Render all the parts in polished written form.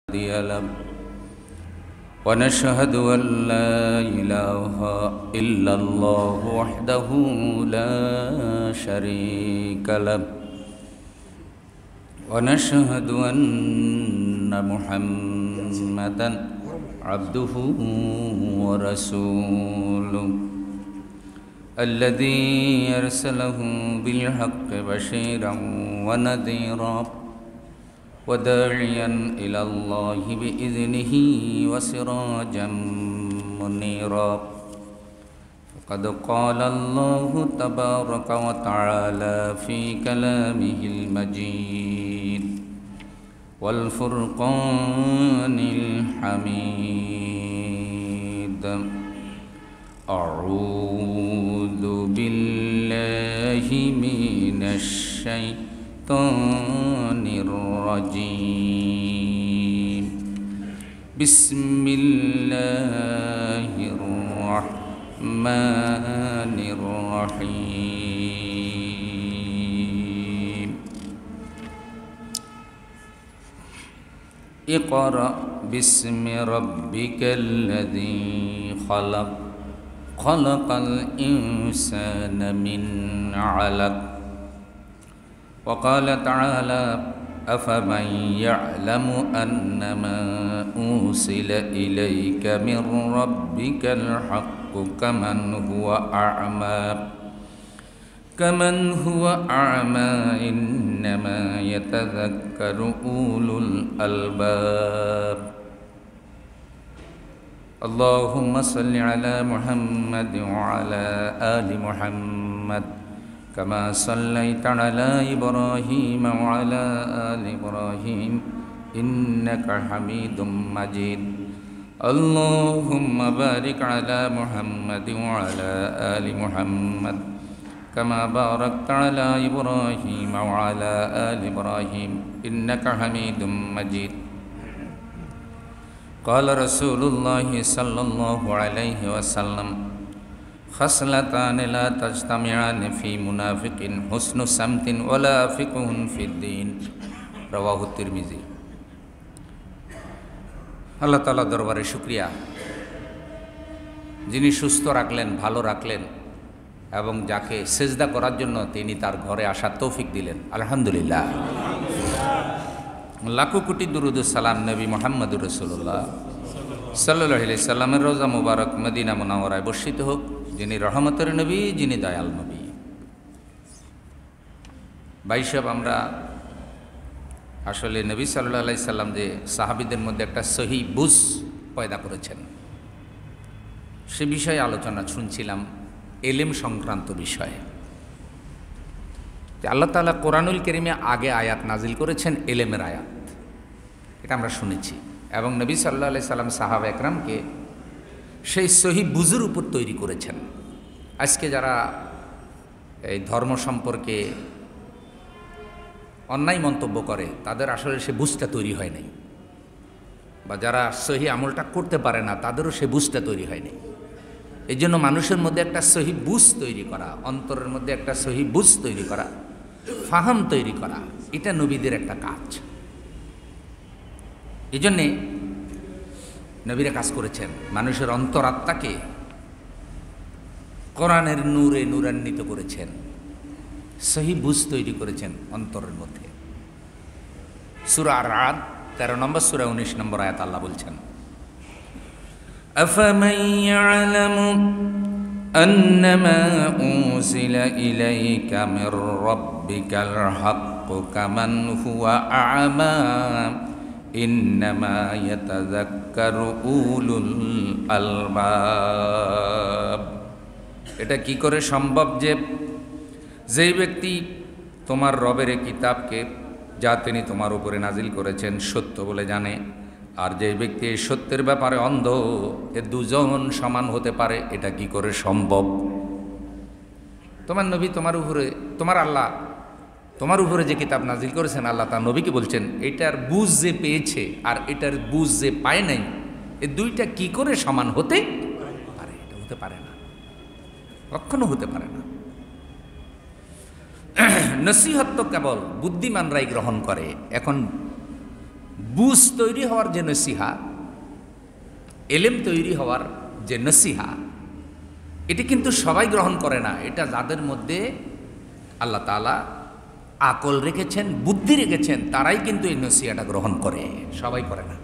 هادي له ونشهد أن لا إله إلا الله وحده لا شريك له ونشهد أن محمدا عبده ورسوله الذي أرسله بالحق بشيرا ونذيرا وداعيا إلى الله بإذنه وسراجا منيرا فقد قال الله تبارك وتعالى في كلامه المجيد والفرقان الحميد أعوذ بالله من الشيطان الرجيم بسم الله الرحمن الرحيم اقرأ باسم ربك الذي خلق خلق الإنسان من علق وقال تعالى أفمن يعلم أنما أرسل إليك من ربك الحق كمن هو أعمى إنما يتذكر أولو الألباب اللهم صل على محمد وعلى آل محمد كما صليت على إبراهيم وعلى آل إبراهيم إنك حميد مجيد اللهم بارك على محمد وعلى آل محمد كما باركت على إبراهيم وعلى آل إبراهيم إنك حميد مجيد قال رسول الله صلى الله عليه وسلم خصلتان لا تجتمعان في منافق حسن سمت ولا فقه في الدين رواه الترمذي আল্লাহ তাআলা দরবারে শুকরিয়া যিনি সুস্থ রাখলেন, ভালো রাখলেন এবং যাকে সেজদা করার জন্য তিনি তার ঘরে আসার তৌফিক দিলেন। আলহামদুলিল্লাহ। লাখো কোটি দুরুদ সালাম নবী মুহাম্মদুর রাসূলুল্লাহ সাল্লাল্লাহু আলাইহি সাল্লামের রোজা মুবারক মদিনা মুনাওয়ারায় বর্ষিত হোক, যিনি রহমতের নবী, যিনি দয়াল নবী। ভাই সাহেব, আমরা আসলে নবী সাল্লাল্লাহু আলাইহি সাল্লাম যে সাহাবীদের মধ্যে একটা সহি বুঝ পয়দা করেছেন সে বিষয়ে আলোচনা শুনছিলাম, এলেম সংক্রান্ত বিষয়ে। আল্লাহ তাআলা কোরআনুল কারীমে আগে আয়াত নাজিল করেছেন, এলেমের আয়াত, এটা আমরা শুনেছি। এবং নবী সাল্লাল্লাহু আলাইহি সাল্লাম সাহাবা একরামকে সেই সহি বুঝের উপর তৈরি করেছেন। আজকে যারা এই ধর্ম সম্পর্কে অন্যায় মন্তব্য করে তাদের আসলে সে বুঝটা তৈরি হয় নাই, বা যারা সহি আমলটা করতে পারে না তাদেরও সে বুঝটা তৈরি হয়নি। এই জন্য মানুষের মধ্যে একটা সহি বুঝ তৈরি করা, অন্তরের মধ্যে একটা সহি বুঝ তৈরি করা, ফাহাম তৈরি করা, এটা নবীদের একটা কাজ। এই জন্যে নবীরা কাজ করেছেন, মানুষের অন্তরাত্মাকে কোরআনের নূরে নূরান্বিত করেছেন, সহি বুঝ তৈরি করেছেন অন্তরের মধ্যে। সূরা আর-রাদ 13 নম্বর সূরা 19 নম্বর আয়াত আল্লাহ বলছেন, أفمن يعلم أنما أنزل إليك من ربك الحق كمن هو أعمى إنما يتذكر أولو الألباب। এটা কি করে সম্ভব যে যেই ব্যক্তি তোমার রবের কিতাবকে, যা তিনি তোমার উপরে নাজিল করেছেন, সত্য বলে জানে, আর যে ব্যক্তি এই সত্যের ব্যাপারে অন্ধ, এ দুজন সমান হতে পারে, এটা কি করে সম্ভব? তোমার নবী তোমার উপরে, তোমার আল্লাহ তোমার উপরে যে কিতাব নাজিল করেছেন, আল্লাহ তার নবীকে বলছেন এটার বুঝ যে পেয়েছে আর এটার বুঝ যে পায় নাই, এ দুইটা কি করে সমান হতে পারে? এটা হতে পারে না, কখনো হতে পারে না। নসিহত তো কেবল বুদ্ধিমানরাই গ্রহণ করে। এখন বুঝ তৈরি হওয়ার যে নসিহা, এলেম তৈরি হওয়ার যে নসিহা, এটি কিন্তু সবাই গ্রহণ করে না। এটা যাদের মধ্যে আল্লাহ তাআলা আকল রেখেছেন, বুদ্ধি রেখেছেন, তারাই কিন্তু এই নসিহাটা গ্রহণ করে, সবাই করে না।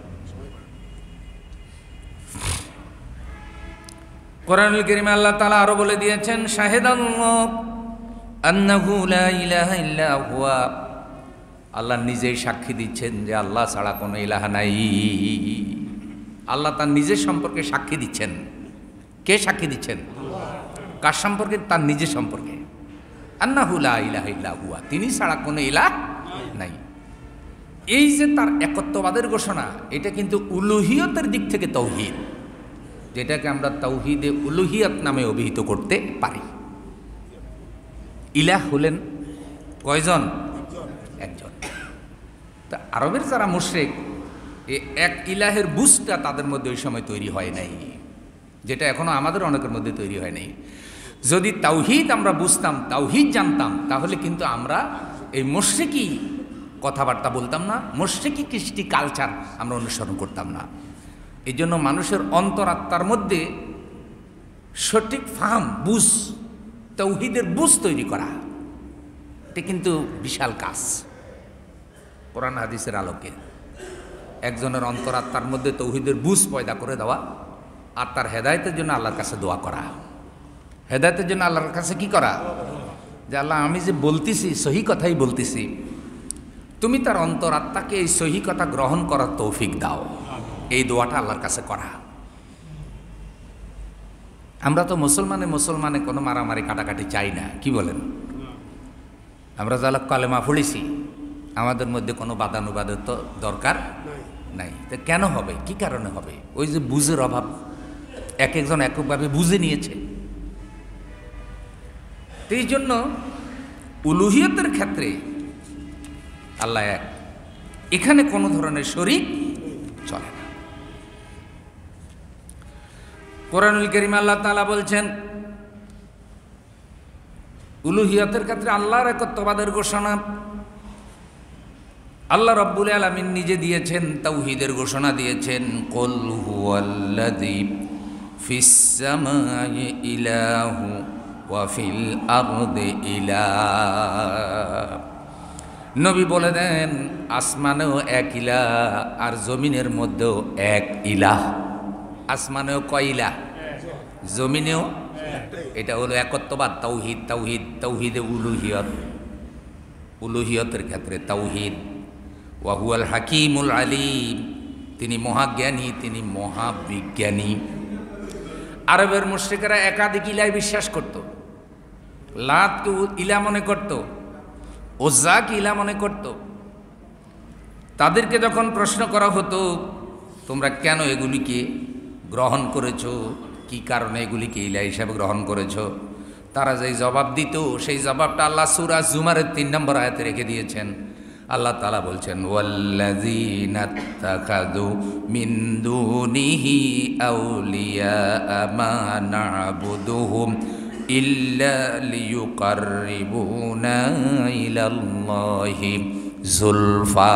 কোরআনুল কারীমে আল্লাহ তাআলা আরো বলে দিয়েছেন, শাহিদাল্লাহু আন্নাহু লা ইলাহা ইল্লা হুয়া, আল্লাহ নিজেই সাক্ষী দিচ্ছেন যে আল্লাহ ছাড়া কোনো ইলাহা নাই। আল্লাহ তার নিজের সম্পর্কে সাক্ষী দিচ্ছেন। কে সাক্ষী দিচ্ছেন? কার সম্পর্কে? তার নিজের সম্পর্কে। আন্নাহু লা ইলাহা ইল্লা হুয়া, তিনি ছাড়া কোনো ইলাহ নাই। এই যে তার একত্ববাদের ঘোষণা, এটা কিন্তু উলুহিয়তের দিক থেকে তাওহীদ, যেটাকে আমরা তাওহীদে উলুহিয়ত নামে অভিহিত করতে পারি। ইলাহ হলেন কয়জন? একজন। তা আরবের যারা মুশরিক, এই এক ইলাহের বুঝটা তাদের মধ্যে ওই সময় তৈরি হয় নাই, যেটা এখনো আমাদের অনেকের মধ্যে তৈরি হয় নাই। যদি তাওহীদ আমরা বুঝতাম, তাওহীদ জানতাম, তাহলে কিন্তু আমরা এই মুশরিকি কথাবার্তা বলতাম না, মুশরিকি কৃষ্টি কালচার আমরা অনুসরণ করতাম না। এই জন্য মানুষের অন্তরাত্মার মধ্যে সঠিক ফাহাম, বুঝ, তাওহীদের বুঝ তৈরি করা, এটা কিন্তু বিশাল কাজ। কোরআন হাদিসের আলোকে একজনের অন্তরাত্মার মধ্যে তাওহীদের বুঝ পয়দা করে দেওয়া, আর তার হেদায়েতের জন্য আল্লাহর কাছে দোয়া করা। হেদায়েতের জন্য আল্লাহর কাছে কি করা? যে আল্লাহ, আমি যে বলতেছি সহি কথাই বলতেছি, তুমি তার অন্তরাত্মাকে এই সহি কথা গ্রহণ করার তৌফিক দাও। এই দোয়াটা আল্লাহর কাছে করা। আমরা তো মুসলমানে কোনো মারামারি কাটাকাটি চাই না, কি বলেন? আমরা যারা কালেমা পড়েছি, আমাদের মধ্যে কোনো বাদানুবাদের তো দরকার নাই। তো কেন হবে? কি কারণে হবে? ওই যে বুঝের অভাব, এক একজন এককভাবে বুঝে নিয়েছে। এই জন্য উলুহিয়তের ক্ষেত্রে আল্লাহ এক, এখানে কোনো ধরনের শরীক চলে না। কোরআনুল কারীমে আল্লাহ তাআলা বলছেন, উলুহিয়তের ক্ষেত্রে আল্লাহর একত্ববাদের ঘোষণা আল্লাহ রাব্বুল আলামিন নিজে দিয়েছেন, তাওহীদের ঘোষণা দিয়েছেন। কুল হুয়াল্লাযী ফিস সামাই ইলাহু ওয়া ফিল আরদি ইলাহ। নবী বলে দেন, আসমানেও এক ইলাহ আর জমিনের মধ্যেও এক ইলাহ। আসমানেও কয় ইলাহ? জমিনেও। এটা হলো একত্ববাদ, তাওহীদ। তাওহীদে উলুহিয়ত, উলুহিয়তের ক্ষেত্রে তাওহীদ। ওয়া হুয়াল হাকীমুল আলীম, তিনি মহাজ্ঞানী, তিনি মহাবিজ্ঞানী। আরবের মুশরিকরা একাধিক ইলাহ বিশ্বাস করত। লাতকে ইলাহ মনে করত, উজ্জাকে ইলাহ মনে করত। তাদেরকে যখন প্রশ্ন করা হতো, তোমরা কেন এগুলিকে গ্রহণ করেছো, কি কারণে এগুলিকে ইলাহ হিসাবে গ্রহণ করেছো, তারা যেই জবাব দিত, সেই জবাবটা আল্লাহ সূরা জুমারের 3 নম্বর আয়াতে রেখে দিয়েছেন। আল্লাহ তাআলা বলছেন, ওয়াল্লাযীনা ইত্তাখাযু মিন দুনিহি আউলিয়া মা না'বুদুহুম ইল্লা লিয়ুকাররিবুনা ইলাল্লাহি যুলফা।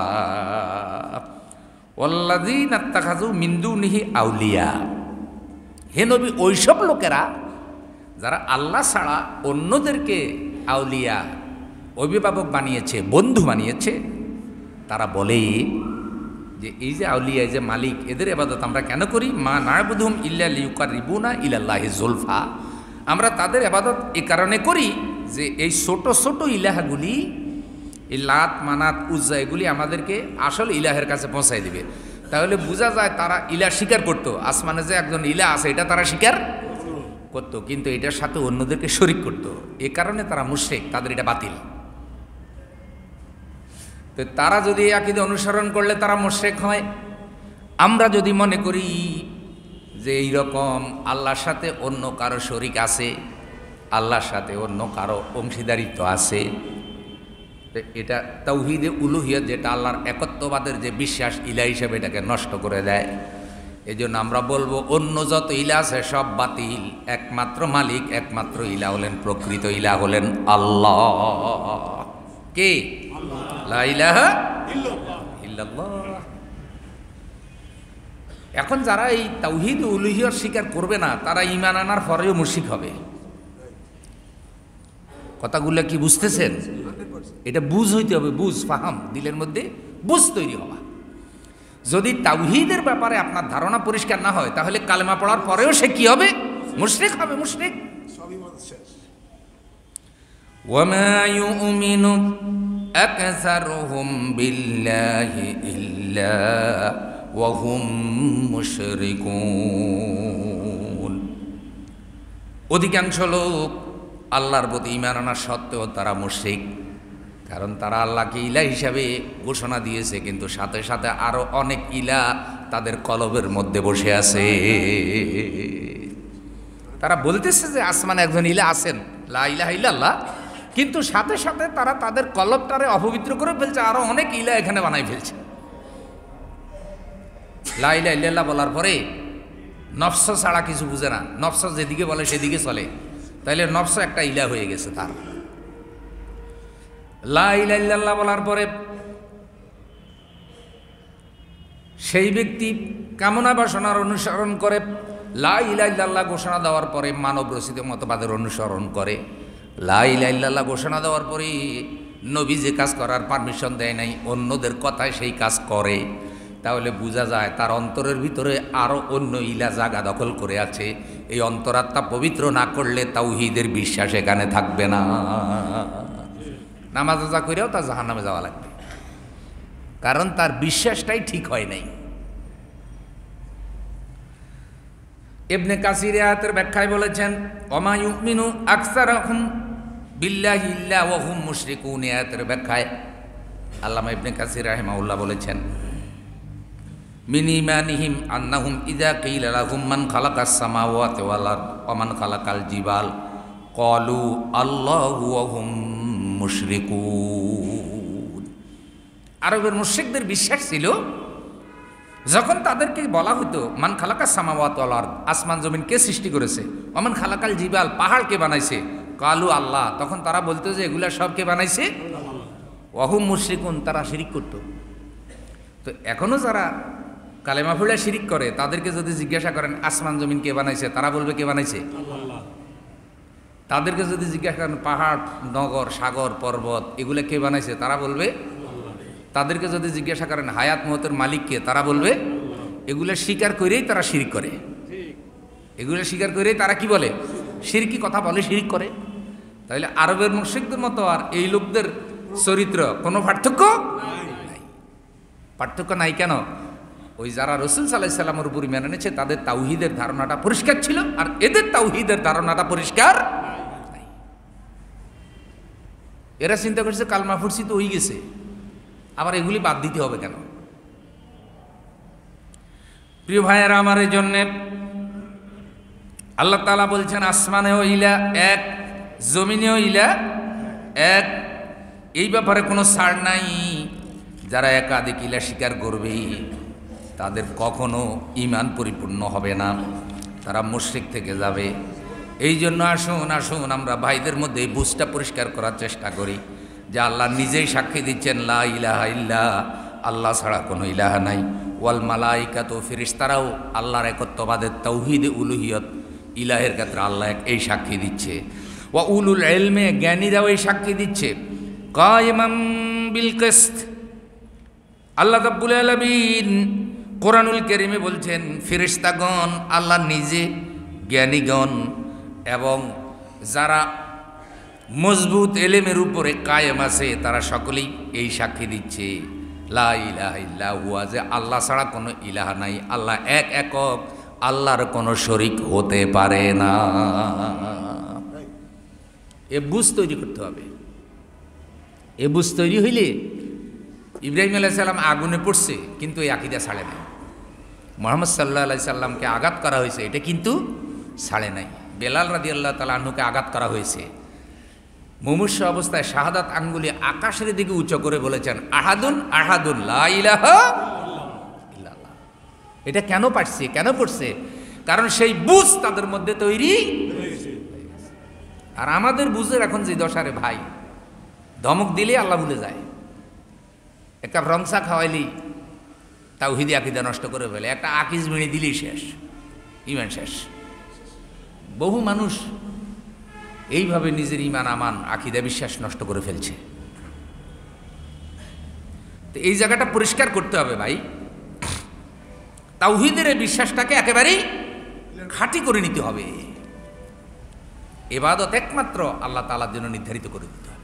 ওয়াল্লাযীনা ইত্তাখাযু মিন দুনিহি আউলিয়া, হে নবী, ওইসব লোকেরা যারা আল্লাহ ছাড়া অন্যদেরকে আউলিয়া, অভিভাবক বানিয়েছে, বন্ধু বানিয়েছে, তারা বলে যে এই যে আউলিয়া, এই যে মালিক, এদের ইবাদত আমরা কেন করি? মা না'বুদুহুম ইল্লা লিয়ুকাররিবুনা ইলাল্লাহি যুলফা। আমরা তাদের ইবাদত এই কারণে করি যে এই ছোট ছোট ইলাহগুলি, এই লাত, মানাত, উজ্জা, এগুলি আমাদেরকে আসল ইলাহের কাছে পৌঁছায় দিবে। তাহলে বোঝা যায় তারা ইলাহ স্বীকার করত। আসমানে যে একজন ইলাহ আছে, এটা তারা স্বীকার করত, কিন্তু এটার সাথে অন্যদেরকে শরীক করত। এ কারণে তারা মুশরিক, তাদের এটা বাতিল। তো তারা যদি এই আকীদা অনুসরণ করলে তারা মুশরিক হয়। আমরা যদি মনে করি যে এইরকম আল্লাহর সাথে অন্য কারো শরীক আছে, আল্লাহর সাথে অন্য কারো অংশীদারিত্ব আছে, এটা তাওহীদে উলুহিয়ত, যেটা আল্লাহর একত্ববাদের যে বিশ্বাস, ইলাহ হিসেবে এটাকে নষ্ট করে দেয়। এই জন্য আমরা বলবো, অন্য যত ইলাহ আছে সব বাতিল, একমাত্র মালিক, একমাত্র ইলাহ হলেন, প্রকৃত ইলাহ হলেন আল্লাহ। কে? লা ইলাহা ইল্লাল্লাহ। এখন যারা এই তাওহীদ ও উলুহিয়ত স্বীকার করবে না তারা ঈমান আনার পরেও মুশরিক হবে। কথাগুলো কি বুঝতেছেন? এটা বুঝ হইতে হবে, বুঝ, ফাহাম, দিলের মধ্যে বুঝ তৈরি হওয়া। যদি তাওহীদের ব্যাপারে আপনার ধারণা পরিষ্কার না হয় তাহলে কালেমা পড়ার পরেও সে কি হবে? মুশরিক হবে, মুশরিক। ওয়ামা ইউমিনু আকসারুহুম বিল্লাহি ইল্লা ওয়া হুম মুশরিকুন। অধিকাংশ লোক আল্লাহর প্রতি ঈমান আনার সত্ত্বেও তারা মুশরিক, কারণ তারা আল্লাহকে ইলাহ হিসাবে ঘোষণা দিয়েছে, কিন্তু সাথে সাথে আরো অনেক ইলাহ তাদের কলবের মধ্যে বসে আছে। তারা বলতেছে যে আসমানে একজন ইলাহ আছেন, লা ইলাহা ইল্লাল্লাহ, কিন্তু সাথে সাথে তারা তাদের কলবটারে অপবিত্র করে ফেলছে, আরো অনেক ইলাহ এখানে বানাই ফেলছে। লা ইলাহা ইল্লাল্লাহ বলার পরে নফস ছাড়া কিছু বুঝে না, নফস যেদিকে বলে সেদিকে চলে, তাইলে নফস একটা ইলাহ হয়ে গেছে তার। লা ইলাহা ইল্লাল্লাহ বলার পরে সেই ব্যক্তি কামনা বাসনার অনুসরণ করে, লা ইলাহা ইল্লাল্লাহ ঘোষণা দেওয়ার পরে মানব রচিত মতবাদের অনুসরণ করে, লা ইলাহা ইল্লাল্লাহ ঘোষণা দেওয়ার পরে নবী যে কাজ করার পারমিশন দেয় নাই অন্যদের কথায় সেই কাজ করে, তাহলে বোঝা যায় তার অন্তরের ভিতরে আরও অন্য ইলা জায়গা দখল করে আছে। এই অন্তরাত্মা পবিত্র না করলে তাওহীদের বিশ্বাস এখানে থাকবে না। নামাজ রোজা করেও তার জাহান্নামে যাওয়া লাগবে, কারণ তার বিশ্বাসটাই ঠিক হয় নাই। ইবনে কাসির আয়াতের ব্যাখ্যায় বলেছেন, ওমা ইউমিনু আকসারুহুম বিল্লাহি ইল্লা ওয়া হুম মুশরিকুন। আয়াতের ব্যাখ্যায় আল্লামা ইবনে কাসির রাহিমাহুল্লাহ বলেছেন, মিন ঈমানিহিম আন্নাহুম ইযা কিলা লাহুম মান খালাকাস সামাওয়াতি ওয়াল আরদ ওয়া মান খালাকাল জিবাল ক্বালু আল্লাহু ওয়া হুম মুশরিকুন। আরবের মুশরিকদের বিশ্বাস ছিল, যখন তাদেরকে বলা হতো মান খালাকাস সামাওয়াতি ওয়াল আরদ, আসমান জমিন কে সৃষ্টি করেছে, ওয়া মান খালাকাল জিবাল, পাহাড় কে বানাইছে, ক্বালু আল্লাহ, তখন তারা বলতো যে এগুলা সব কে বানাইছে, ওয়া হুম মুশরিকুন, তারা শিরিক করত। তো এখনো যারা কালেমা পড়ে শিরিক করে তাদেরকে যদি জিজ্ঞাসা করেন আসমান জমিন কে বানাইছে, তারা বলবে কে বানাইছে? তাদেরকে যদি জিজ্ঞাসা করেন পাহাড় নগর সাগর পর্বত এগুলো কে বানাইছে, তারা বলবে। তাদেরকে যদি জিজ্ঞাসা করেন হায়াত মওতের মালিক কে, তারা বলবে। এগুলো স্বীকার করেই তারা শিরিক করে, এগুলো স্বীকার করেই তারা কি বলে? শিরকি কথা বলে, শিরিক করে। তাহলে আরবের মুশরিকদের মতো আর এই লোকদের চরিত্র কোনো পার্থক্য নাই। পার্থক্য নাই কেন? ওই যারা রাসূল সাল্লাল্লাহু আলাইহি সাল্লামের উপর ঈমান এনেছে তাদের তাওহীদের ধারণাটা পরিষ্কার ছিল, আর এদের তাওহীদের ধারণাটা পরিষ্কার নাই। এরা চিন্তা করছে কালমা পড়ছি তো হয়ে গেছে, আবার এগুলি বাদ দিতে হবে কেন? প্রিয় ভাইয়েরা আমার, এই জন্যে আল্লাহ তাআলা বলছেন আসমানেও ইলা এক, জমিনেও ইলা এক। এই ব্যাপারে কোনো ছাড় নাই। যারা একাধিক ইলা স্বীকার করবে তাদের কখনো ঈমান পরিপূর্ণ হবে না, তারা মুশরিক থেকে যাবে। এই জন্য আসুন আসুন আমরা ভাইদের মধ্যে এই বুঝটা পরিষ্কার করার চেষ্টা করি যে আল্লাহ নিজেই সাক্ষী দিচ্ছেন লা ইলাহা ইল্লা, আল্লাহ ছাড়া কোনো ইলাহা নাই। ওয়াল মালাইকাতু, ফেরেশতারাও আল্লাহর একত্ববাদের তাওহীদে উলুহিয়ত ইলাহের ক্ষেত্রে আল্লাহ এক, এই সাক্ষী দিচ্ছে। ওয়া উলুল ইলমে, জ্ঞানীরাও এই সাক্ষী দিচ্ছে। কায়িমান বিল কিসত, আল্লাহ রাব্বুল আলামিন কোরআনুল কারীমে বলছেন ফেরেশতাগণ আল্লাহ নিজে জ্ঞানীগণ এবং যারা মজবুত এলেমের উপরে কায়েম আছে তারা সকলেই এই সাক্ষী দিচ্ছে লা ইলাহা ইল্লাহু, যে আল্লাহ ছাড়া কোনো ইলাহা নাই, আল্লাহ এক একক, আল্লাহর কোনো শরীক হতে পারে না। এ বুঝ তৈরি করতে হবে। এ বুঝ তৈরি হইলে ইব্রাহিম আলাইহিস সালাম আগুনে পড়ছে কিন্তু এই আকীদা ছাড়ে নাই। মুহাম্মদ সাল্লাল্লাহু আলাইহি সাল্লামকে আঘাত করা হয়েছে, এটা কিন্তু ছাড়ে নাই। বেলাল রাদিয়াল্লাহু তাআলা আনহুকে আঘাত করা হয়েছে, মুমূর্ষ অবস্থায় শাহাদাত আঙ্গুলি আকাশের দিকে উঁচু করে বলেছেন আহাদুন আহাদুন লা ইলাহা ইল্লাল্লাহ। এটা কেন পারছে, কেন পড়ছে? কারণ সেই বুঝ তাদের মধ্যে তৈরি হয়েছে। আর আমাদের বুঝের এখন যে দশারে ভাই, ধমক দিলে আল্লাহ ভুলে যায়। একটা রংসা খাওয়াইলি তাওহীদি আকীদা নষ্ট করে ফেলে, একটা আকিজ বিড়ি দিলেই শেষ, ইমান শেষ। বহু মানুষ এইভাবে নিজের ইমান আমান আকীদা বিশ্বাস নষ্ট করে ফেলছে। তো এই জায়গাটা পরিষ্কার করতে হবে ভাই, তাওহীদের এই বিশ্বাসটাকে একেবারেই খাঁটি করে নিতে হবে। ইবাদত একমাত্র আল্লাহ তাআলার জন্য নির্ধারিত করে দিতে হবে।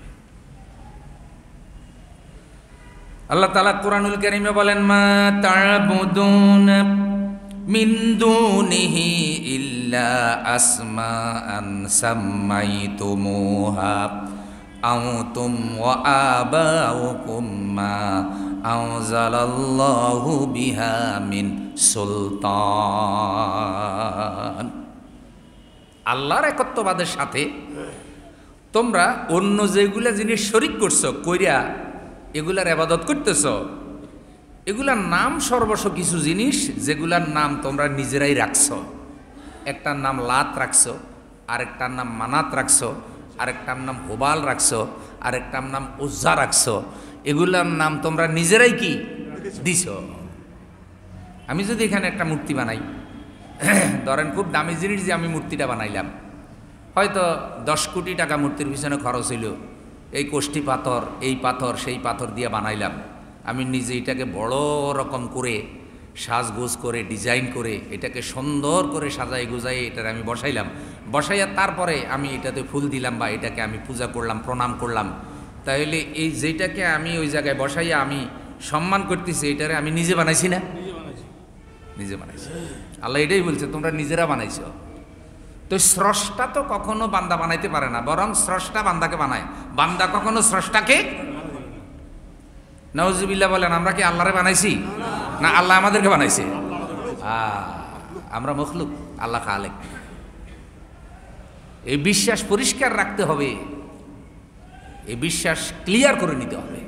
আল্লাহ তাআলা কুরআনুল কারীমে বলেন, মা তা'বুদুন মিন দুনিহি ইল্লা আসমাআন সাম্মাইতুমুহা আনতুম ওয়া আবাউকুম মা আনজালাল্লাহু বিহা মিন সুলতান। আল্লাহর একত্ববাদের সাথে তোমরা অন্য যেগুলা জিনিস শরীক করছো কইরা এগুলার ইবাদত করতেছ, এগুলার নাম সর্বস্ব কিছু জিনিস যেগুলার নাম তোমরা নিজেরাই রাখছো। একটার নাম লাত রাখছো, আরেকটার নাম মানাত রাখছো, আরেকটার নাম হুবাল রাখছো, আরেকটার নাম উজ্জা রাখছো। এগুলার নাম তোমরা নিজেরাই কি দিছো। আমি যদি এখানে একটা মূর্তি বানাই, ধরেন খুব দামি জিনিস যে আমি মূর্তিটা বানাইলাম, হয়তো 10 কোটি টাকা মূর্তির পিছনে খরচ হইল, এই কোষ্ঠী পাথর, এই পাথর, সেই পাথর দিয়ে বানাইলাম। আমি নিজে এটাকে বড় রকম করে সাজগোজ করে ডিজাইন করে এটাকে সুন্দর করে সাজাই গুজাই এটার আমি বসাইলাম, বসাইয়া তারপরে আমি এটাতে ফুল দিলাম বা এটাকে আমি পূজা করলাম, প্রণাম করলাম। তাহলে এই যেটাকে আমি ওই জায়গায় বসাইয়া আমি সম্মান করতেছি, এটারে আমি নিজে বানাইছি না? নিজে বানাইছি। আল্লাহ এটাই বলছে তোমরা নিজেরা বানাইছো। তো স্রষ্টা তো কখনো বান্দা বানাইতে পারে না, বরং স্রষ্টা বান্দাকে বানায়। বান্দা কখনো স্রষ্টাকে, নাউজুবিল্লাহ বলেন, আমরা কি আল্লাহরে বানাইছি? না, আল্লাহ আমাদেরকে বানাইছে। আমরা মখলুক, আল্লাহ খালেক। এই বিশ্বাস পরিষ্কার রাখতে হবে, এই বিশ্বাস ক্লিয়ার করে নিতে হবে।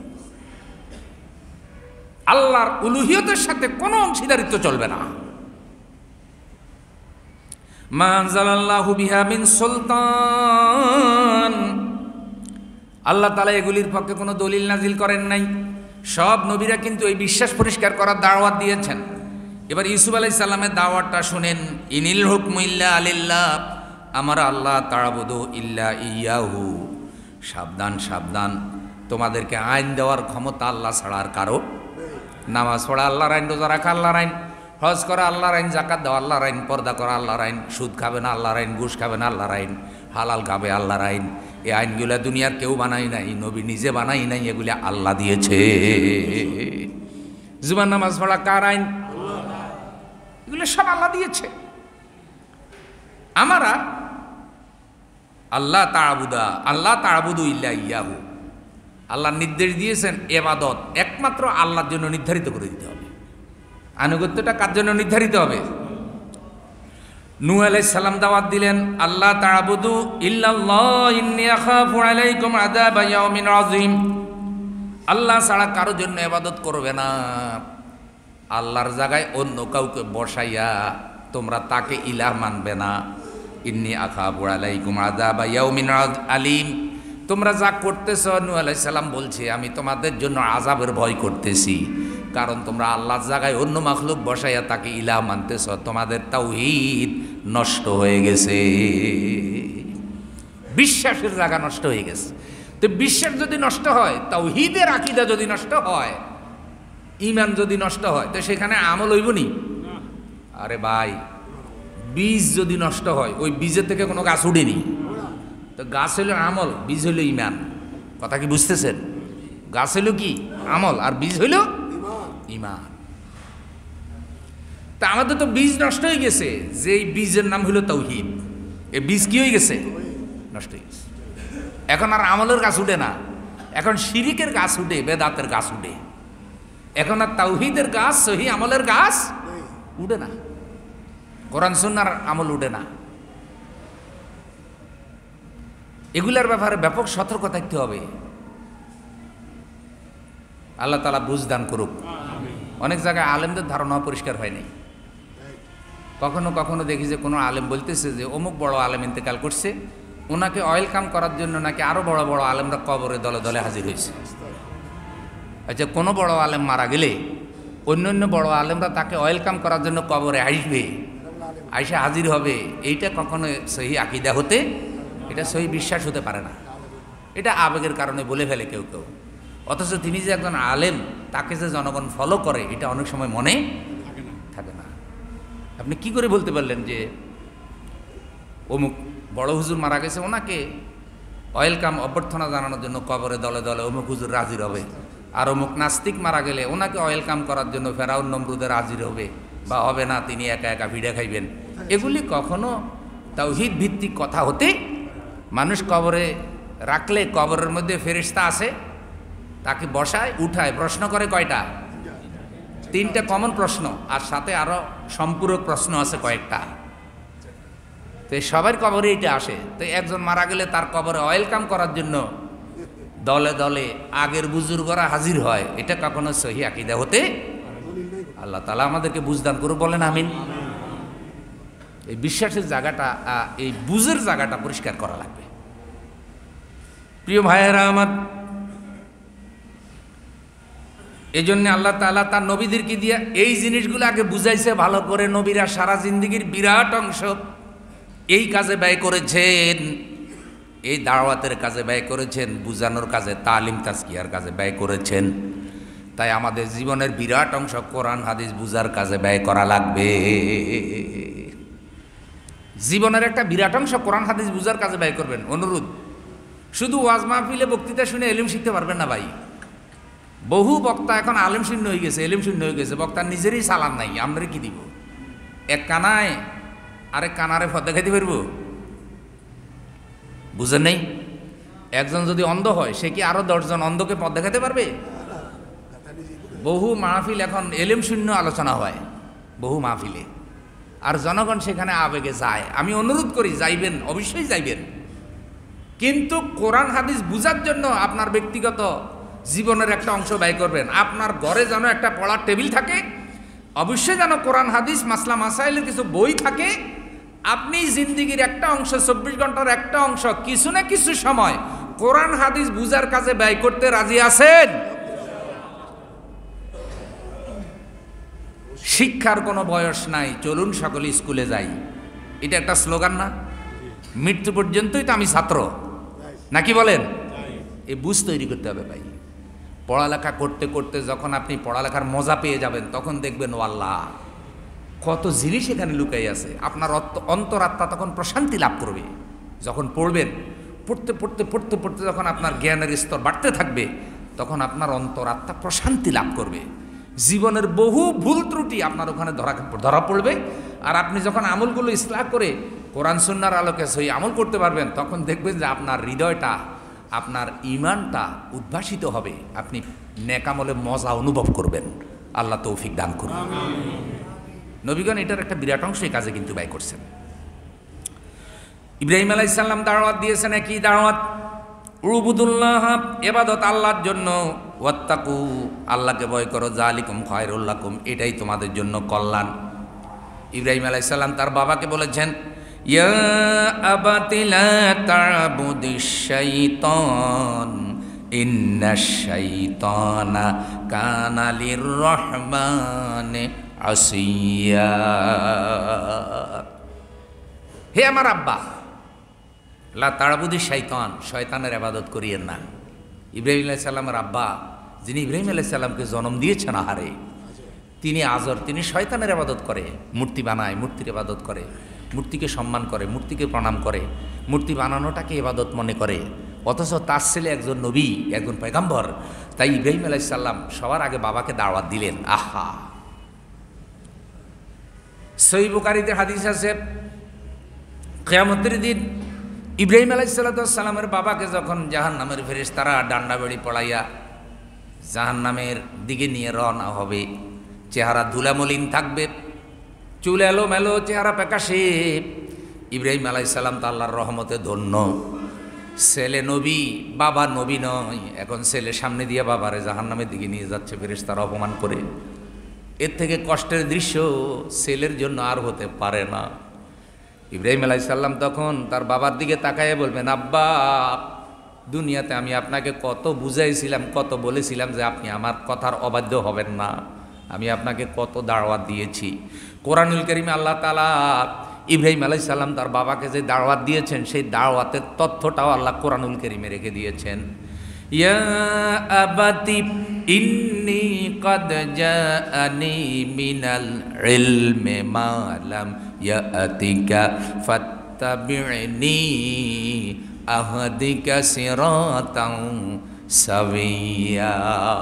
আল্লাহর উলুহিয়তের সাথে কোনো অংশীদারিত্ব চলবে না। মা আনজালাল্লাহু বিহা মিন সুলতান, আল্লাহ তাআলা এগুলির পক্ষে কোনো দলিল নাজিল করেন নাই। সব নবীরা কিন্তু এই বিশ্বাস পরিষ্কার করার দাওয়াত দিয়েছেন। এবার ইউসুফ আলাইহিস সালামের দাওয়াতটা শুনেন, ইনিল হুকমু ইল্লা লিল্লাহ, আমরা আল্লাহ তা'বুদু ইল্লা ইয়াহু। সাবধান সাবধান, তোমাদেরকে আইন দেওয়ার ক্ষমতা আল্লাহ ছাড়া আর কারো। নামাজ পড়া আল্লাহর আইন, রোজা রাখা আল্লাহর আইন, হজ করা আল্লাহর আইন, জাকাত দেওয়া আল্লাহর আইন, পর্দা করা আল্লাহর আইন, সুদ খাবে না আল্লাহর আইন, ঘুষ খাবে না আল্লাহর আইন, হালাল খাবে আল্লাহর আইন। এই আইনগুলা দুনিয়ার কেউ বানাই নাই, নবী নিজে বানাই নাই, এগুলি আল্লাহ দিয়েছে। জুমার নামাজ পড়া কার আইন? এগুলো সব আল্লাহ দিয়েছে। আমরা আল্লাহ তা'বুদু ইল্লা ইয়াহু, আল্লাহ নির্দেশ দিয়েছেন ইবাদত একমাত্র আল্লাহর জন্য নির্ধারিত করে দিতে হবে। আনুগত্যটা কার জন্য নির্ধারিত হবে? নূহ আলাইহিস সালাম দাওয়াত দিলেন, আল্লাহ তা'বুদু ইল্লাল্লাহ ইন্নী আখাফু আলাইকুম আযাবা ইয়াউমিন আযীম। আল্লাহ ছাড়া কারো জন্য ইবাদত করবে না। আল্লাহর জায়গায় অন্য কাউকে বসাইয়া তোমরা তাকে ইলাহ মানবে না। ইন্নী আখাফু আলাইকুম আযাবা ইয়াউমিন আলীম, তোমরা যা করতেছ, নূহ আলাইহিস সালাম বলছে আমি তোমাদের জন্য আযাবের ভয় করতেছি, কারণ তোমরা আল্লাহর জায়গায় অন্য মাখলুক বসাইয়া তাকে ইলাহ মানতেছ। তোমাদের তাওহীদ নষ্ট হয়ে গেছে, বিশ্বাসের জায়গা নষ্ট হয়ে গেছে। তো বিশ্বাস যদি নষ্ট হয়, তাওহীদের আকীদা যদি নষ্ট হয়, ঈমান যদি নষ্ট হয়, তো সেখানে আমল হইব নি? আরে ভাই, বীজ যদি নষ্ট হয়, ওই বীজের থেকে কোনো গাছ উঠেনি। তো গাছ হইল আমল, বীজ হইল ঈমান। কথা কি বুঝতেছেন? গাছ হইল কি? আমল, আর বীজ হইল ঈমান। তা আমাদের তো বীজ নষ্ট হয়ে গেছে, যেই বীজের নাম হইল তাওহীদ। এই বীজ কি হয়ে গেছে? নষ্ট হয়ে গেছে। এখন আর আমলের গাছ উঠে না, এখন শিরিকের গাছ উঠে, বেদাতের গাছ উঠে। এখন আর তাওহীদের গাছ, সহি আমলের গাছ উঠে না, কোরআন সুন্নাহর আমল উঠে না। এগুলার ব্যাপারে ব্যাপক সতর্ক থাকতে হবে। আল্লাহ তাআলা বুঝদান করুক। অনেক জায়গায় আলেমদের ধারণা পরিষ্কার হয় নাই। কখনো কখনো দেখি যে কোনো আলেম বলতেছে যে অমুক বড় আলেম ইন্তেকাল করছে, ওনাকে ওয়েলকাম করার জন্য নাকি আরো বড় বড় আলেমরা কবরে দলে দলে হাজির হয়েছে। আচ্ছা, কোনো বড় আলেম মারা গেলে অন্য অন্য বড় আলেমরা তাকে ওয়েলকাম করার জন্য কবরে আসবে, আইসা হাজির হবে, এইটা কখনো সহি আকীদা হতে, এটা সহি বিশ্বাস হতে পারে না। এটা আবেগের কারণে বলে ফেলে কেউ কেউ, অথচ তিনি যে একজন আলেম, তাকে যে জনগণ ফলো করে, এটা অনেক সময় মনে থাকে না। আপনি কি করে বলতে পারলেন যে অমুক বড় হুজুর মারা গেছে, ওনাকে ওয়েলকাম অভ্যর্থনা জানানোর জন্য কবরে দলে দলে অমুক হুজুর হাজির হবে, আর অমুক নাস্তিক মারা গেলে ওনাকে ওয়েলকাম করার জন্য ফেরাউন নমরুদের হাজির হবে বা হবে না, তিনি একা একা ভিড়ে খাইবেন। এগুলি কখনো তাওহীদ ভিত্তিক কথা হতে, মানুষ কবরে রাখলে কবরের মধ্যে ফেরেশতা আছে, তাকে বসায় উঠায়, প্রশ্ন করে কয়টা? 3টা কমন প্রশ্ন, আর সাথে আরো সম্পূরক প্রশ্ন আছে কয়েকটা। তো সবার কবরে এটা আসে। তো একজন মারা গেলে তার কবরে ওয়েলকাম করার জন্য দলে দলে আগের বুজুর্গরা হাজির হয়, এটা কখনো সহি আকীদা হতে, আল্লাহ তাআলা আমাদেরকে বুঝদান করুক, বলেন আমিন। এই বিশ্বাসের জায়গাটা, এই বুঝের জায়গাটা পরিষ্কার করা লাগবে। প্রিয় ভাইয়েরা আমার, এই জন্য আল্লাহ তাআলা তার নবীদেরকে দিয়ে এই জিনিসগুলো আগে বুঝাইছে ভালো করে। নবীরা সারা জিন্দেগির বিরাট অংশ এই কাজে ব্যয় করেছেন, এই দাওয়াতের কাজে ব্যয় করেছেন, বুঝানোর কাজে, তালিম তাজকিয়ার কাজে ব্যয় করেছেন। তাই আমাদের জীবনের বিরাট অংশ কোরআন হাদিস বুঝার কাজে ব্যয় করা লাগবে। জীবনের একটা বিরাট অংশ কোরআন হাদিস বুঝার কাজে ব্যয় করবেন। অনুরোধ, শুধু ওয়াজ মাহফিলে বক্তৃতা শুনে এলিম শিখতে পারবেন না ভাই। বহু বক্তা এখন আলেম শূন্য হয়ে গেছে, এলিম শূন্য হয়ে গেছে। বক্তার নিজেরই সালান নাই, আমরা কি দিব? এক কানায় আরেক কানারে ফদ দেখাইতে পারবো? বুঝেন নেই? একজন যদি অন্ধ হয়, সে কি আরো 10 জন অন্ধকে পথ দেখাতে পারবে? বহু মাহফিল এখন এলেম শূন্য আলোচনা হয় বহু মাহফিলে, আর জনগণ সেখানে আবেগে যায়। আমি অনুরোধ করি, যাইবেন, অবশ্যই যাইবেন, কিন্তু কোরআন হাদিস বুঝার জন্য আপনার ব্যক্তিগত জীবনের একটা অংশ ব্যয় করবেন। আপনার ঘরে যেন একটা পড়ার টেবিল থাকে, অবশ্যই যেন কোরআন হাদিস মাসলা মাসাইলের কিছু বই থাকে। আপনি জিন্দিগির একটা অংশ, 24 ঘন্টার একটা অংশ, কিছু না কিছু সময় কোরআন হাদিস বুঝার কাজে ব্যয় করতে রাজি আছেন? শিক্ষার কোনো বয়স নাই, চলুন সকলে স্কুলে যাই, এটা একটা স্লোগান না? মৃত্যু পর্যন্তই তো আমি ছাত্র, নাকি বলেন? এই বুঝ তৈরি করতে হবে ভাই। পড়ালেখা করতে করতে যখন আপনি পড়ালেখার মজা পেয়ে যাবেন, তখন দেখবেন ও আল্লাহ, কত জিনিস এখানে লুকাই আছে। আপনার অন্তরাত্মা তখন প্রশান্তি লাভ করবে। যখন পড়বেন, পড়তে পড়তে পড়তে পড়তে যখন আপনার জ্ঞানের স্তর বাড়তে থাকবে, তখন আপনার অন্তরাত্মা প্রশান্তি লাভ করবে। জীবনের বহু ভুল ত্রুটি আপনার ওখানে ধরা পড়বে। আর আপনি যখন আমলগুলো ইসলাহ করে কোরআন সুন্নাহর আলোকে সহি আমল করতে পারবেন, তখন দেখবেন যে আপনার হৃদয়টা, আপনার ঈমানটা উদ্ভাসিত হবে, আপনি নেক আমলে মজা অনুভব করবেন। আল্লাহ তৌফিক দান করুন। নবীগণ এটার একটা বিরাট অংশ এই কাজে কিন্তু ব্যয় করছেন। ইব্রাহিম আলাইহিস সালাম দাওয়াত দিয়েছেন, কি দাওয়াত? উবুদুল্লাহ, ইবাদত আল্লাহর জন্য, ওয়াত্তাকু, আল্লাহকে ভয় করো, যালিকুম খায়রুল লাকুম, এটাই তোমাদের জন্য কল্যাণ। ইব্রাহিম আলাইহিস সালাম তার বাবাকে বলেছেন, ইয়া আবাতি লা তা'বুদিশ শাইতান ইন্নাশ শাইতানা কানা লির-রহমানি আসিয়া। হে আমার আব্বা, লা তা'বুদিশ শাইতান, শয়তানের ইবাদত করিয়েন না। ইব্রাহিম আলাইহিস সালামের আব্বা, যিনি ইব্রাহিম আলাইহিস সালামকে জন্ম দিয়েছেন, আহারে, তিনি আজর, তিনি শয়তানের ইবাদত করে, মূর্তি বানায়, মূর্তির ইবাদত করে, মূর্তিকে সম্মান করে, মূর্তিকে প্রণাম করে, মূর্তি বানানোটাকে ইবাদত মনে করে। অথচ তার ছেলে একজন নবী, একজন পয়গম্বর। তাই ইব্রাহিম আলাইহিস সালাম সবার আগে বাবাকে দাওয়াত দিলেন। আহা, সহিহ বুখারীতে হাদিস আছে, কিয়ামতের দিন ইব্রাহিম আলাইহিস সালামের বাবাকে যখন জাহান্নামের ফেরেশতারা ডান্ডা বেড়ি পড়াইয়া জাহান্নামের দিকে নিয়ে রওনা হবে, চেহারা ধুলামলিন থাকবে, চুল এলোমেলো, চেহারা প্যাকাশে। ইব্রাহিম আলাইহিস সালাম তো আল্লাহর রহমতে ধন্য, ছেলে নবী, বাবা নবী নয়। এখন ছেলে সামনে দিয়ে বাবারে জাহান্নামের দিকে নিয়ে যাচ্ছে ফেরেশতারা অপমান করে। এর থেকে কষ্টের দৃশ্য ছেলের জন্য আর হতে পারে না। ইব্রাহিম আলাইহিস সালাম তখন তার বাবার দিকে তাকায় বলবেন, আব্বা, দুনিয়াতে আমি আপনাকে কত বুঝাইছিলাম, কত বলেছিলাম যে আপনি আমার কথার অবাধ্য হবেন না, আমি আপনাকে কত দাওয়াত দিয়েছি। কোরআনুল কারীমে আল্লাহ তাআলা ইব্রাহিম আলাইহিস সালাম তার বাবাকে যে দাওয়াত দিয়েছেন সেই দাওয়াতের তথ্যটাও আল্লাহ কোরআনুল কারীমে রেখে দিয়েছেন। ইয়া আবাতি ইন্নী ক্বাদ জাআনি মিনাল ইলমি মা লাম ইয়াতিকা ফাত্তাবি'নি আহদিকা সিরাতান সাবিয়্যা।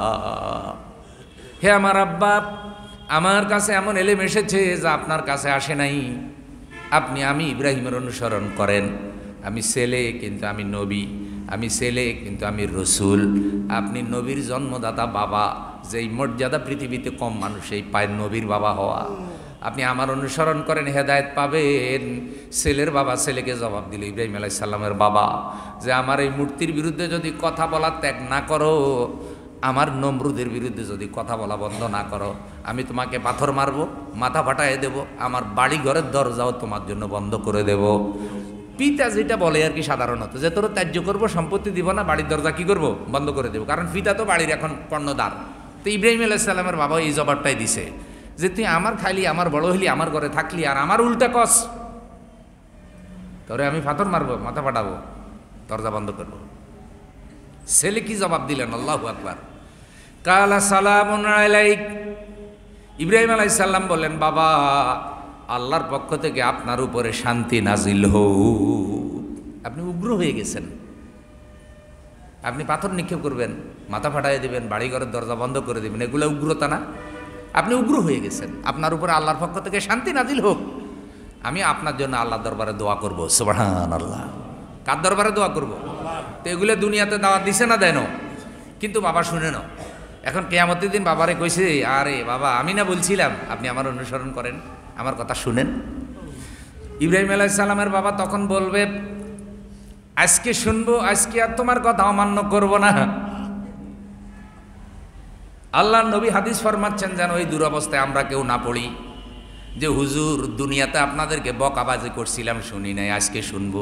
হে আমার আব্বা, আমার কাছে এমন এলেম এসেছে যা আপনার কাছে আসে নাই। আমি ইব্রাহিমের অনুসরণ করেন। আমি ছেলে কিন্তু আমি নবী, আমি ছেলে কিন্তু আমি রসুল। আপনি নবীর জন্মদাতা বাবা, যেই মর্যাদা পৃথিবীতে কম মানুষই পায় নবীর বাবা হওয়া। আপনি আমার অনুসরণ করেন, হেদায়েত পাবেন। ছেলের বাবা ছেলেকে জবাব দিল, ইব্রাহিম আলাইহিস সালামের বাবা, যে আমার এই মূর্তির বিরুদ্ধে যদি কথা বলা ত্যাগ না করো, আমার নমরুদের বিরুদ্ধে যদি কথা বলা বন্ধ না করো, আমি তোমাকে পাথর মারবো, মাথা ফাটাইয়ে দেব, আমার বাড়ি ঘরের দরজাও তোমার জন্য বন্ধ করে দেব। পিতা যেটা বলে আর কি সাধারণত, যে তোর ত্যায্য করবো, সম্পত্তি দিব না, বাড়ির দরজা কি করবো, বন্ধ করে দেবো। কারণ পিতা তো বাড়ির এখন কর্ণধার। তো ইব্রাহিম আলাইহিস সালামের বাবা এই জবাবটাই দিছে যে তুই আমার খাইলি, আমার বড় হইলি, আমার ঘরে থাকলি, আর আমার উল্টা কস, তোরে আমি পাথর মারবো, মাথা ফাটাবো, দরজা বন্ধ করবো। ছেলে কি জবাব দিলেন? আল্লাহু আকবার। কালা সালামুন আলাইক। ইব্রাহিম আলাইহিস সালাম বললেন, বাবা, আল্লাহর পক্ষ থেকে আপনার উপরে শান্তি নাজিল হোক। আপনি উগ্র হয়ে গেছেন, আপনি পাথর নিক্ষেপ করবেন, মাথা ফাটাই দিবেন, বাড়িঘরের দরজা বন্ধ করে দিবেন, এগুলো উগ্রতা না? আপনি উগ্র হয়ে গেছেন, আপনার উপরে আল্লাহর পক্ষ থেকে শান্তি নাজিল হোক। আমি আপনার জন্য আল্লাহর দরবারে দোয়া করবো। সুবহানাল্লাহ। কার দরবারে দোয়া করব? তো এগুলো দুনিয়াতে দাওয়াত দিছে না, দেন? কিন্তু বাবা শুনে না। এখন কিয়ামতের দিন বাবারে কইছে, আরে বাবা, আমি না বলছিলাম আপনি আমার অনুসরণ করেন, আমার কথা শুনেন। ইব্রাহিম আলাইহিস সালামের বাবা তখন বলবে, আজকে শুনবো, আজকে আর তোমার কথা অমান্য করব না। আল্লাহর নবী হাদিস ফরমাচ্ছেন যেন ওই দুরবস্থায় আমরা কেউ না পড়ি, যে হুজুর দুনিয়াতে আপনাদেরকে বকাবাজি করছিলাম, শুনি নাই, আজকে শুনবো।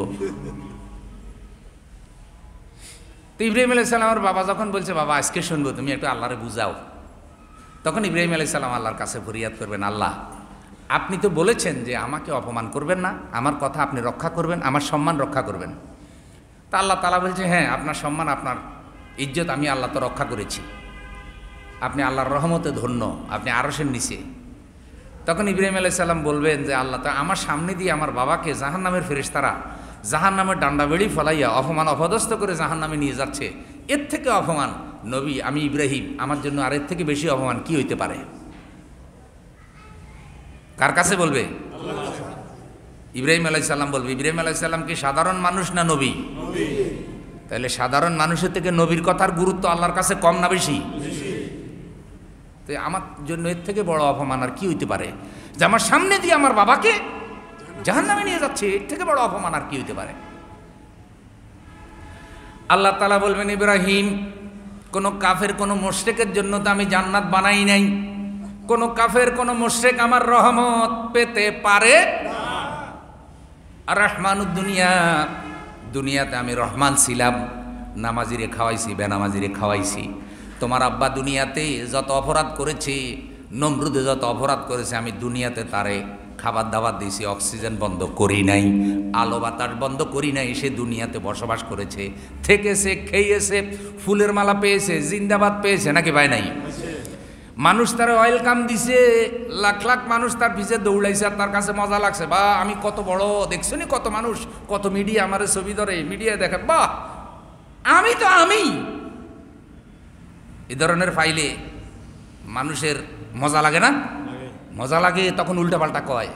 তো ইব্রাহিম আলাইহিস সালামের বাবা যখন বলছে, বাবা আজকে শুনবো, তুমি একটু আল্লাহরে বুঝাও, তখন ইব্রাহিম আলাইহিস সালাম আল্লাহর কাছে ফরিয়াদ করবেন, আল্লাহ, আপনি তো বলেছেন যে আমাকে অপমান করবেন না, আমার কথা আপনি রক্ষা করবেন, আমার সম্মান রক্ষা করবেন। তা আল্লাহ তাআলা বলছে, হ্যাঁ, আপনার সম্মান, আপনার ইজ্জত আমি আল্লাহ তো রক্ষা করেছি, আপনি আল্লাহর রহমতে ধন্য, আপনি আরশের নিচে। তখন ইব্রাহিম আলাইহিস সালাম বলবেন যে, আল্লাহ, তা আমার সামনে দিয়ে আমার বাবাকে জাহান্নামের ফেরেশতারা জাহান্নামের ডান্ডা বেড়ি ফলাইয়া অপমান অপদস্থ করে জাহান্নামে নিয়ে যাচ্ছে, এর থেকে অপমান নবী আমি ইব্রাহিম, আমার জন্য আর এর থেকে বেশি অপমান কি হইতে পারে? কার কাছে বলবে? ইব্রাহিম আলাইহিস সালাম বলবে। ইব্রাহিম আলাইহিস সালাম কি সাধারণ মানুষ না নবী? তাহলে সাধারণ মানুষের থেকে নবীর কথার গুরুত্ব আল্লাহর কাছে কম না বেশি? তো আমার জন্য এর থেকে বড় অপমান আর কি হইতে পারে? যে আমার সামনে দিয়ে আমার বাবাকে জাহান্নামে নিয়ে যাচ্ছে, এর থেকে বড় অপমান আর কি হইতে পারে? আল্লাহ তাআলা বলবেন, ইব্রাহিম, কোন কাফের কোন মুশরিকের জন্য তো আমি জান্নাত বানাই নাই, কোন কাফের কোন মুশরিক আমার রহমত পেতে পারে না। আর রহমানুদ দুনিয়া, দুনিয়াতে আমি রহমান ছিলাম, নামাজিরে খাওয়াইছি, বেনামাজিরে খাওয়াইছি। তোমার আব্বা দুনিয়াতে যত অপরাধ করেছে, নমরুদে যত অপরাধ করেছে, আমি দুনিয়াতে তারে খাবার দাবার দিয়েছি, অক্সিজেন বন্ধ করি নাই, আলো বাতাস বন্ধ করি নাই। সে দুনিয়াতে বসবাস করেছে, থেকেছে, খেয়েছে, ফুলের মালা পেয়েছে, জিন্দাবাদ পেয়েছে, নাকি পায় নাই? মানুষ তার ওয়েলকাম দিছে, লাখ লাখ মানুষ তার পিছে দৌড়াইছে, আর তার কাছে মজা লাগছে, বা আমি কত বড়, দেখছো নি কত মানুষ, কত মিডিয়া আমার ছবি ধরে, মিডিয়া দেখে, বাহ আমি তো আমি। এ ধরনের ফাইলে মানুষের মজা লাগে না? মজা লাগে, তখন উল্টাপাল্টা কয়।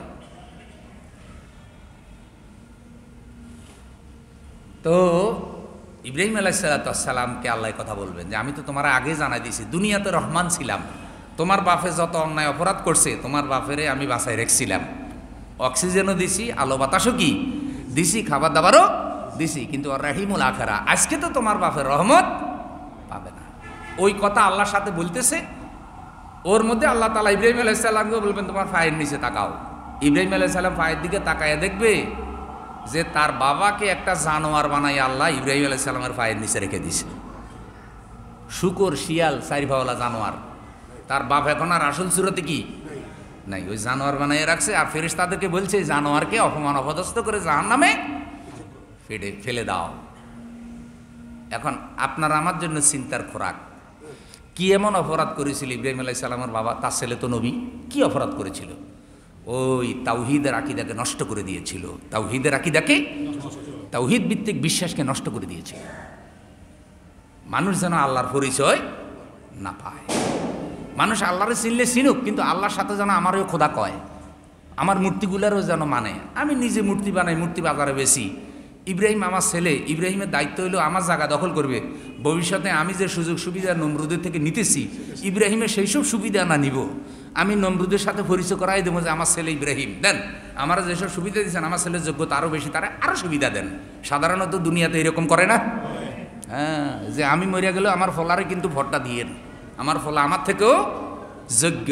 তো ইব্রাহিম আলাইহিস সালামকে আল্লাহ কথা বলবেন যে, আমি তো তোমার আগে জানাই দিয়েছি, দুনিয়াতে রহমান ছিলাম, তোমার বাপে যত অন্যায় অপরাধ করছে, তোমার বাপেরে আমি বাঁচাই রেখেছিলাম, অক্সিজেনও দিছি, আলো বাতাসও কি দিছি, খাবার দাবারও দিছি, কিন্তু রাহিমুল আখিরা, আজকে তো তোমার বাপের রহমত পাবে না। ওই কথা আল্লাহর সাথে বলতেছে, ওর মধ্যে আল্লাহ তাআলা ইব্রাহিম আলাইহিস সালামকে বলবেন, তোমার পায়ের নিচে তাকাও। ইব্রাহিম আলাইহিস সালাম পায়ের দিকে তাকায় দেখবে যে তার বাবাকে একটা জানোয়ার বানাই আল্লাহ ইব্রাহিম আলাইহিস সালামের পায়ের নিচে রেখে দিছে। শুকর, শিয়াল, চারিপাওয়ালা জানোয়ার তার বাপ এখন আর আসল সুরতে কি নাই, ওই জানোয়ার বানাইয়ে রাখছে। আর ফেরেশতাদেরকে বলছে জানোয়ারকে অপমান অপদস্থ করে জাহান্নামে ফেলে দাও। এখন আপনার আমার জন্য চিন্তার খোরাক, কি এমন অপরাধ করেছিল ইব্রাহিম আলাইহিস সালামের বাবা? তার ছেলে তো নবী, কি অপরাধ করেছিল? ওই তাওহীদের আকীদাকে নষ্ট করে দিয়েছিল। তাওহীদের আকীদাকে, তাওহীদ ভিত্তিক বিশ্বাসকে নষ্ট করে দিয়েছিল। মানুষ যেন আল্লাহর পরিচয় না পায়। মানুষ আল্লাহরে চিনলে চিনুক, কিন্তু আল্লাহর সাথে যেন আমারও খোদা কয়, আমার মূর্তিগুলারও যেন মানে। আমি নিজে মূর্তি বানাই, মূর্তি বাজারে বেশি। ইব্রাহিম আমার ছেলে, ইব্রাহিমের দায়িত্ব হলো আমার জায়গা দখল করবে। ভবিষ্যতে আমি যে সুযোগ সুবিধা নমরুদের থেকে নিতেছি, ইব্রাহিমের সেই সব সুবিধা না নিব, আমি নমরুদের সাথে পরিচয় করাই দেবো যে আমার ছেলে ইব্রাহিম দেন, আমার যেসব সুবিধা দিচ্ছেন আমার ছেলের যোগ্যতা আরও বেশি, তারা আরও সুবিধা দেন। সাধারণত দুনিয়াতে এরকম করে না? হ্যাঁ, যে আমি মরিয়া গেলেও আমার ফলারে কিন্তু ভরটা দিয়েন, আমার ফলা আমার থেকেও যোগ্য।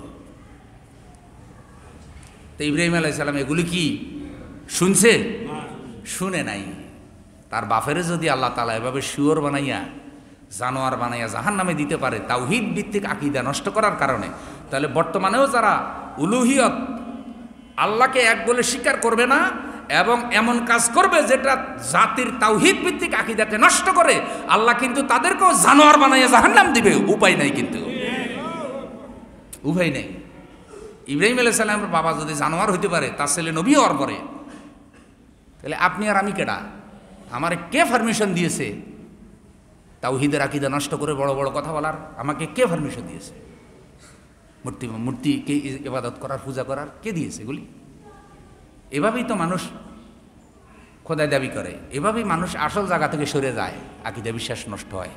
তো ইব্রাহিম আলাইহিস সালাম এগুলি কি শুনছে? শুনে নাই। তার বাপেরে যদি আল্লাহ তাআলা এভাবে শুয়োর বানাইয়া, জানোয়ার বানাইয়া জাহান্নামে দিতে পারে তাওহীদ ভিত্তিক আকীদা নষ্ট করার কারণে, তাহলে বর্তমানেও যারা উলুহিয়ত, আল্লাহকে এক বলে স্বীকার করবে না এবং এমন কাজ করবে যেটা জাতির তাওহীদ ভিত্তিক আকীদাকে নষ্ট করে, আল্লাহ কিন্তু তাদেরকেও জানোয়ার বানাইয়া জাহান্নাম দিবে। উপায় নাই, কিন্তু উপায় নেই। ইব্রাহিম আলাইহিস সালামের বাবা যদি জানোয়ার হইতে পারে, তার ছেলে নবী হওয়ার পরে, তাহলে আপনি আর আমি কেডা? আমারে কে পারমিশন দিয়েছে তাওহীদের আকীদা নষ্ট করে বড় বড় কথা বলার? আমাকে কে পারমিশন দিয়েছে? মূর্তিকে ইবাদত করার, পূজা করার কে দিয়েছে এগুলি? এভাবেই তো মানুষ খোদাই দাবি করে, এভাবেই মানুষ আসল জায়গা থেকে সরে যায়, আকীদা বিশ্বাস নষ্ট হয়।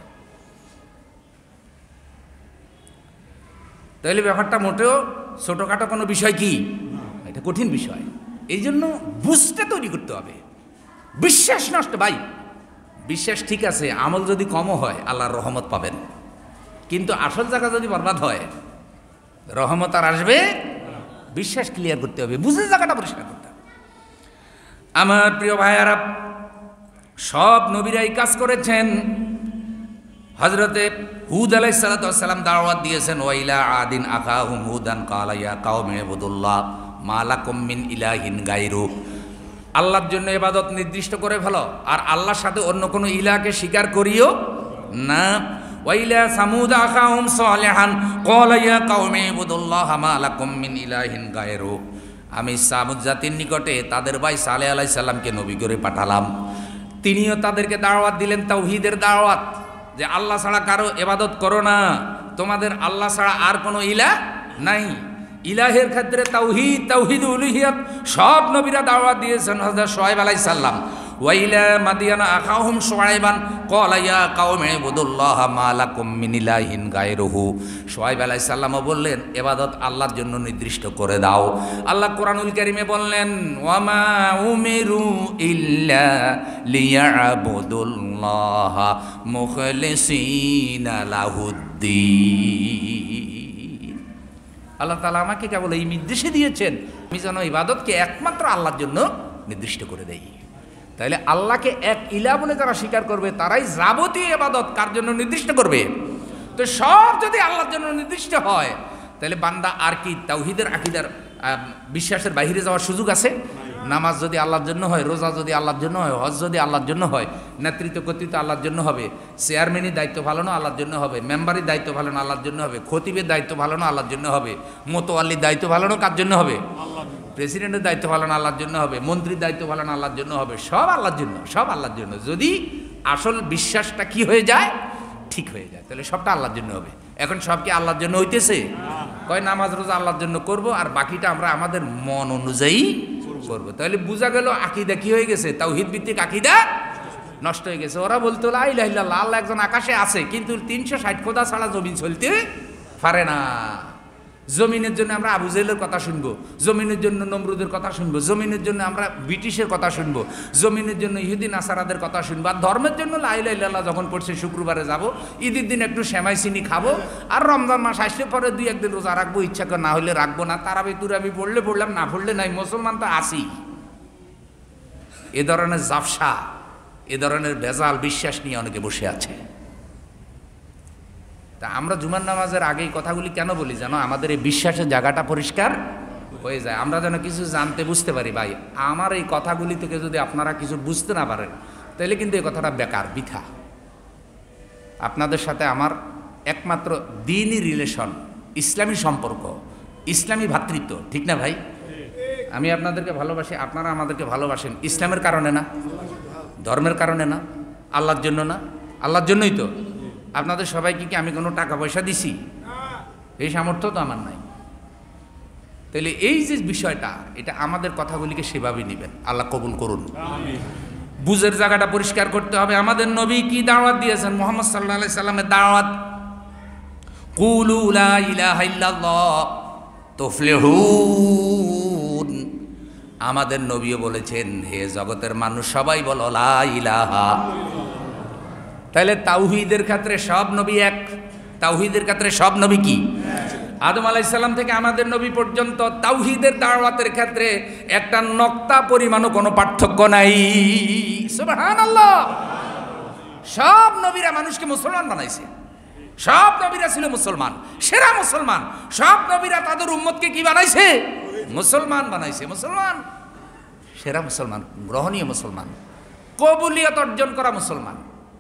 তাহলে ব্যাপারটা মোটেও ছোটোখাটো কোনো বিষয় কি, এটা কঠিন বিষয়। এই জন্য বুঝতে তৈরি করতে হবে। বিশ্বাস নষ্ট, ভাই বিশ্বাস ঠিক আছে, আমল যদি কমও হয় আল্লাহর রহমত পাবেন, কিন্তু আসল জায়গা যদি বরবাদ হয় রহমত আর আসবে? বিশ্বাস ক্লিয়ার করতে হবে, বুঝে জায়গাটা পরিষ্কার করতে হবে। আমার প্রিয় ভাইয়ারা, সব নবীরাই কাজ করেছেন। হযরতে হুদ আলাইহিস সালাতু ওয়াস সালাম দাওয়াত দিয়েছেন, ওয়াইলা আদিন আখাহুম হুদান ক্বালা ইয়া কওমি ইবুদুল্লাহ মা লাকুম মিন ইলাহিন গায়রু। আল্লাহর জন্য ইবাদত নির্দিষ্ট করে ফেলো, আর আল্লাহর সাথে অন্য কোনো ইলাহকে স্বীকার করিও না। ওয়াইলা সামুদ আখাহুম সালিহান ক্বালা ইয়া কওমি ইবুদুল্লাহ মা লাকুম মিন ইলাহিন গায়রু। আমি সামুদ জাতির নিকটে তাদের ভাই সালেহ আলাইহিস সালামকে নবী করে পাঠালাম। তিনিও তাদেরকে দাওয়াত দিলেন তাওহীদের দাওয়াত, যে আল্লাহ ছাড়া কারো ইবাদত করো না, তোমাদের আল্লাহ ছাড়া আর কোনো ইলাহ নাই। ইলাহের ক্ষেত্রে তাওহীদ, তাওহীদ উলুহিয়ত সব নবীরা দাওয়াত দিয়েছেন। হযরত শুআয়ব আলাইহিস সালাম, ওয়াইলা মাদিয়ানা আখাহুম শুআয়বান ক্বালা ইয়া কওমি ইবুদুল্লাহ মা লাকুম মিন ইলাহিন গায়রুহু। শুআয়ব আলাইহিস সালামও বললেন ইবাদত আল্লাহর জন্য নির্দিষ্ট করে দাও। আল্লাহ কোরআনুল কারীমে বললেন, ওয়া মা উমিরু ইল্লা লিয়াবুদুল্লাহ মুখলিসিনা লাহুদ্দিন। আল্লাহ তাআলা আমাকে কেবল এই নির্দেশে দিয়েছেন, আমি যেন ইবাদতকে একমাত্র আল্লাহর জন্য নির্দিষ্ট করে দেই। তাহলে আল্লাহকে এক ইলাহ বলে যারা স্বীকার করবে, তারাই যাবতীয় ইবাদত কার জন্য নির্দিষ্ট করবে? তো সব যদি আল্লাহর জন্য নির্দিষ্ট হয়, তাহলে বান্দা আর কি তাওহীদের আকীদার বিশ্বাসের বাইরে যাওয়ার সুযোগ আছে? নামাজ যদি আল্লাহর জন্য হয়, রোজা যদি আল্লাহর জন্য হয়, হজ যদি আল্লাহর জন্য হয়, নেতৃত্ব কর্তৃত্ব আল্লাহর জন্য হবে, চেয়ারম্যানের দায়িত্ব পালনও আল্লাহর জন্য হবে, মেম্বারের দায়িত্ব পালন আল্লাহর জন্য হবে, খতিবের দায়িত্ব পালনও আল্লাহর জন্য হবে, মোতোয়াল্লির দায়িত্ব পালনও কার জন্য হবে? প্রেসিডেন্টের দায়িত্ব পালন আল্লাহর জন্য হবে, মন্ত্রীর দায়িত্ব পালন আল্লাহর জন্য হবে, সব আল্লাহর জন্য, সব আল্লাহর জন্য। যদি আসল বিশ্বাসটা কি হয়ে যায়, ঠিক হয়ে যায়, তাহলে সবটা আল্লাহর জন্য হবে। এখন সব কি আল্লাহর জন্য হইতেছে? কয় নামাজ রোজা আল্লাহর জন্য করব, আর বাকিটা আমরা আমাদের মন অনুযায়ী করব। তাহলে বোঝা গেল আকীদা কি হয়ে গেছে? তাওহীদ ভিত্তিক আকীদা নষ্ট হয়ে গেছে। ওরা বলতো লা ইলাহা ইল্লাল্লাহ, আল্লাহ একজন আকাশে আছে, কিন্তু 360 খোদা ছাড়া জমিন চলতে পারে না। জমিনের জন্য আমরা আবু জেহেলের কথা শুনবো, জমিনের জন্য নমরুদের কথা শুনবো, জমিনের জন্য আমরা ব্রিটিশের কথা শুনবো, জমিনের জন্য ইহুদি নাসারাদের কথা শুনবো, আর ধর্মের জন্য লা ইলাহা ইল্লাল্লাহ যখন পড়ছে শুক্রবারে যাব, ঈদের দিন একটু সেমাই চিনি খাবো, আর রমজান মাস আসলে পরে 2-1 দিন রোজা রাখবো, ইচ্ছা করে না হলে রাখবো না, তারাবি তুরাবি পড়লে পড়লাম, না পড়লে নাই। মুসলমান তো আসি। এ ধরনের জাফসা, এ ধরনের ভেজাল বিশ্বাস নিয়ে অনেকে বসে আছে। তা আমরা জুমার নামাজের আগে এই কথাগুলি কেন বলি জানো? আমাদের এই বিশ্বাসের জায়গাটা পরিষ্কার হয়ে যায়, আমরা যেন কিছু জানতে বুঝতে পারি। ভাই আমার এই কথাগুলি থেকে যদি আপনারা কিছু বুঝতে না পারেন তাহলে কিন্তু এই কথাটা বেকার, বৃথা। আপনাদের সাথে আমার একমাত্র দ্বীনি রিলেশন, ইসলামী সম্পর্ক, ইসলামী ভ্রাতৃত্ব, ঠিক না ভাই? আমি আপনাদেরকে ভালোবাসি, আপনারা আমাদেরকে ভালোবাসেন ইসলামের কারণে না, ধর্মের কারণে না, আল্লাহর জন্য না? আল্লাহর জন্যই তো। আপনাদের সবাইকে কি আমি কোনো টাকা পয়সা দিছি? এই সামর্থ্য তো আমার নাই। তাহলে এই যে বিষয়টা, এটা আমাদের কথাগুলিকে সেভাবেই নেবেন, আল্লাহ কবুল করুন। বুঝের জায়গাটা পরিষ্কার করতে হবে। আমাদের নবী কি দাওয়াত দিয়েছেন? মুহাম্মদ সাল্লাল্লাহু আলাইহি সাল্লামের দাওয়াত, কুলু লা ইলাহা ইল্লাল্লাহ তুফলিহুন। আমাদের নবীও বলেছেন, হে জগতের মানুষ সবাই বলো লা ইলাহা। তাহলে তাওহীদের ক্ষেত্রে সব নবী এক, তাওহীদের ক্ষেত্রে সব নবী কি? আদম আলাইহিস সালাম থেকে আমাদের নবী পর্যন্ত তাওহীদের দাওয়াতের ক্ষেত্রে একটা নক্তা পরিমাণও কোনো পার্থক্য নাই। সুবহানাল্লাহ। সব নবীরা মানুষকে মুসলমান বানাইছে, সব নবীরা ছিল মুসলমান, সেরা মুসলমান। সব নবীরা তাদের উম্মতকে কি বানাইছে? মুসলমান বানাইছে। মুসলমান, সেরা মুসলমান, গ্রহণীয় মুসলমান, কবুলিয়ত অর্জন করা মুসলমান।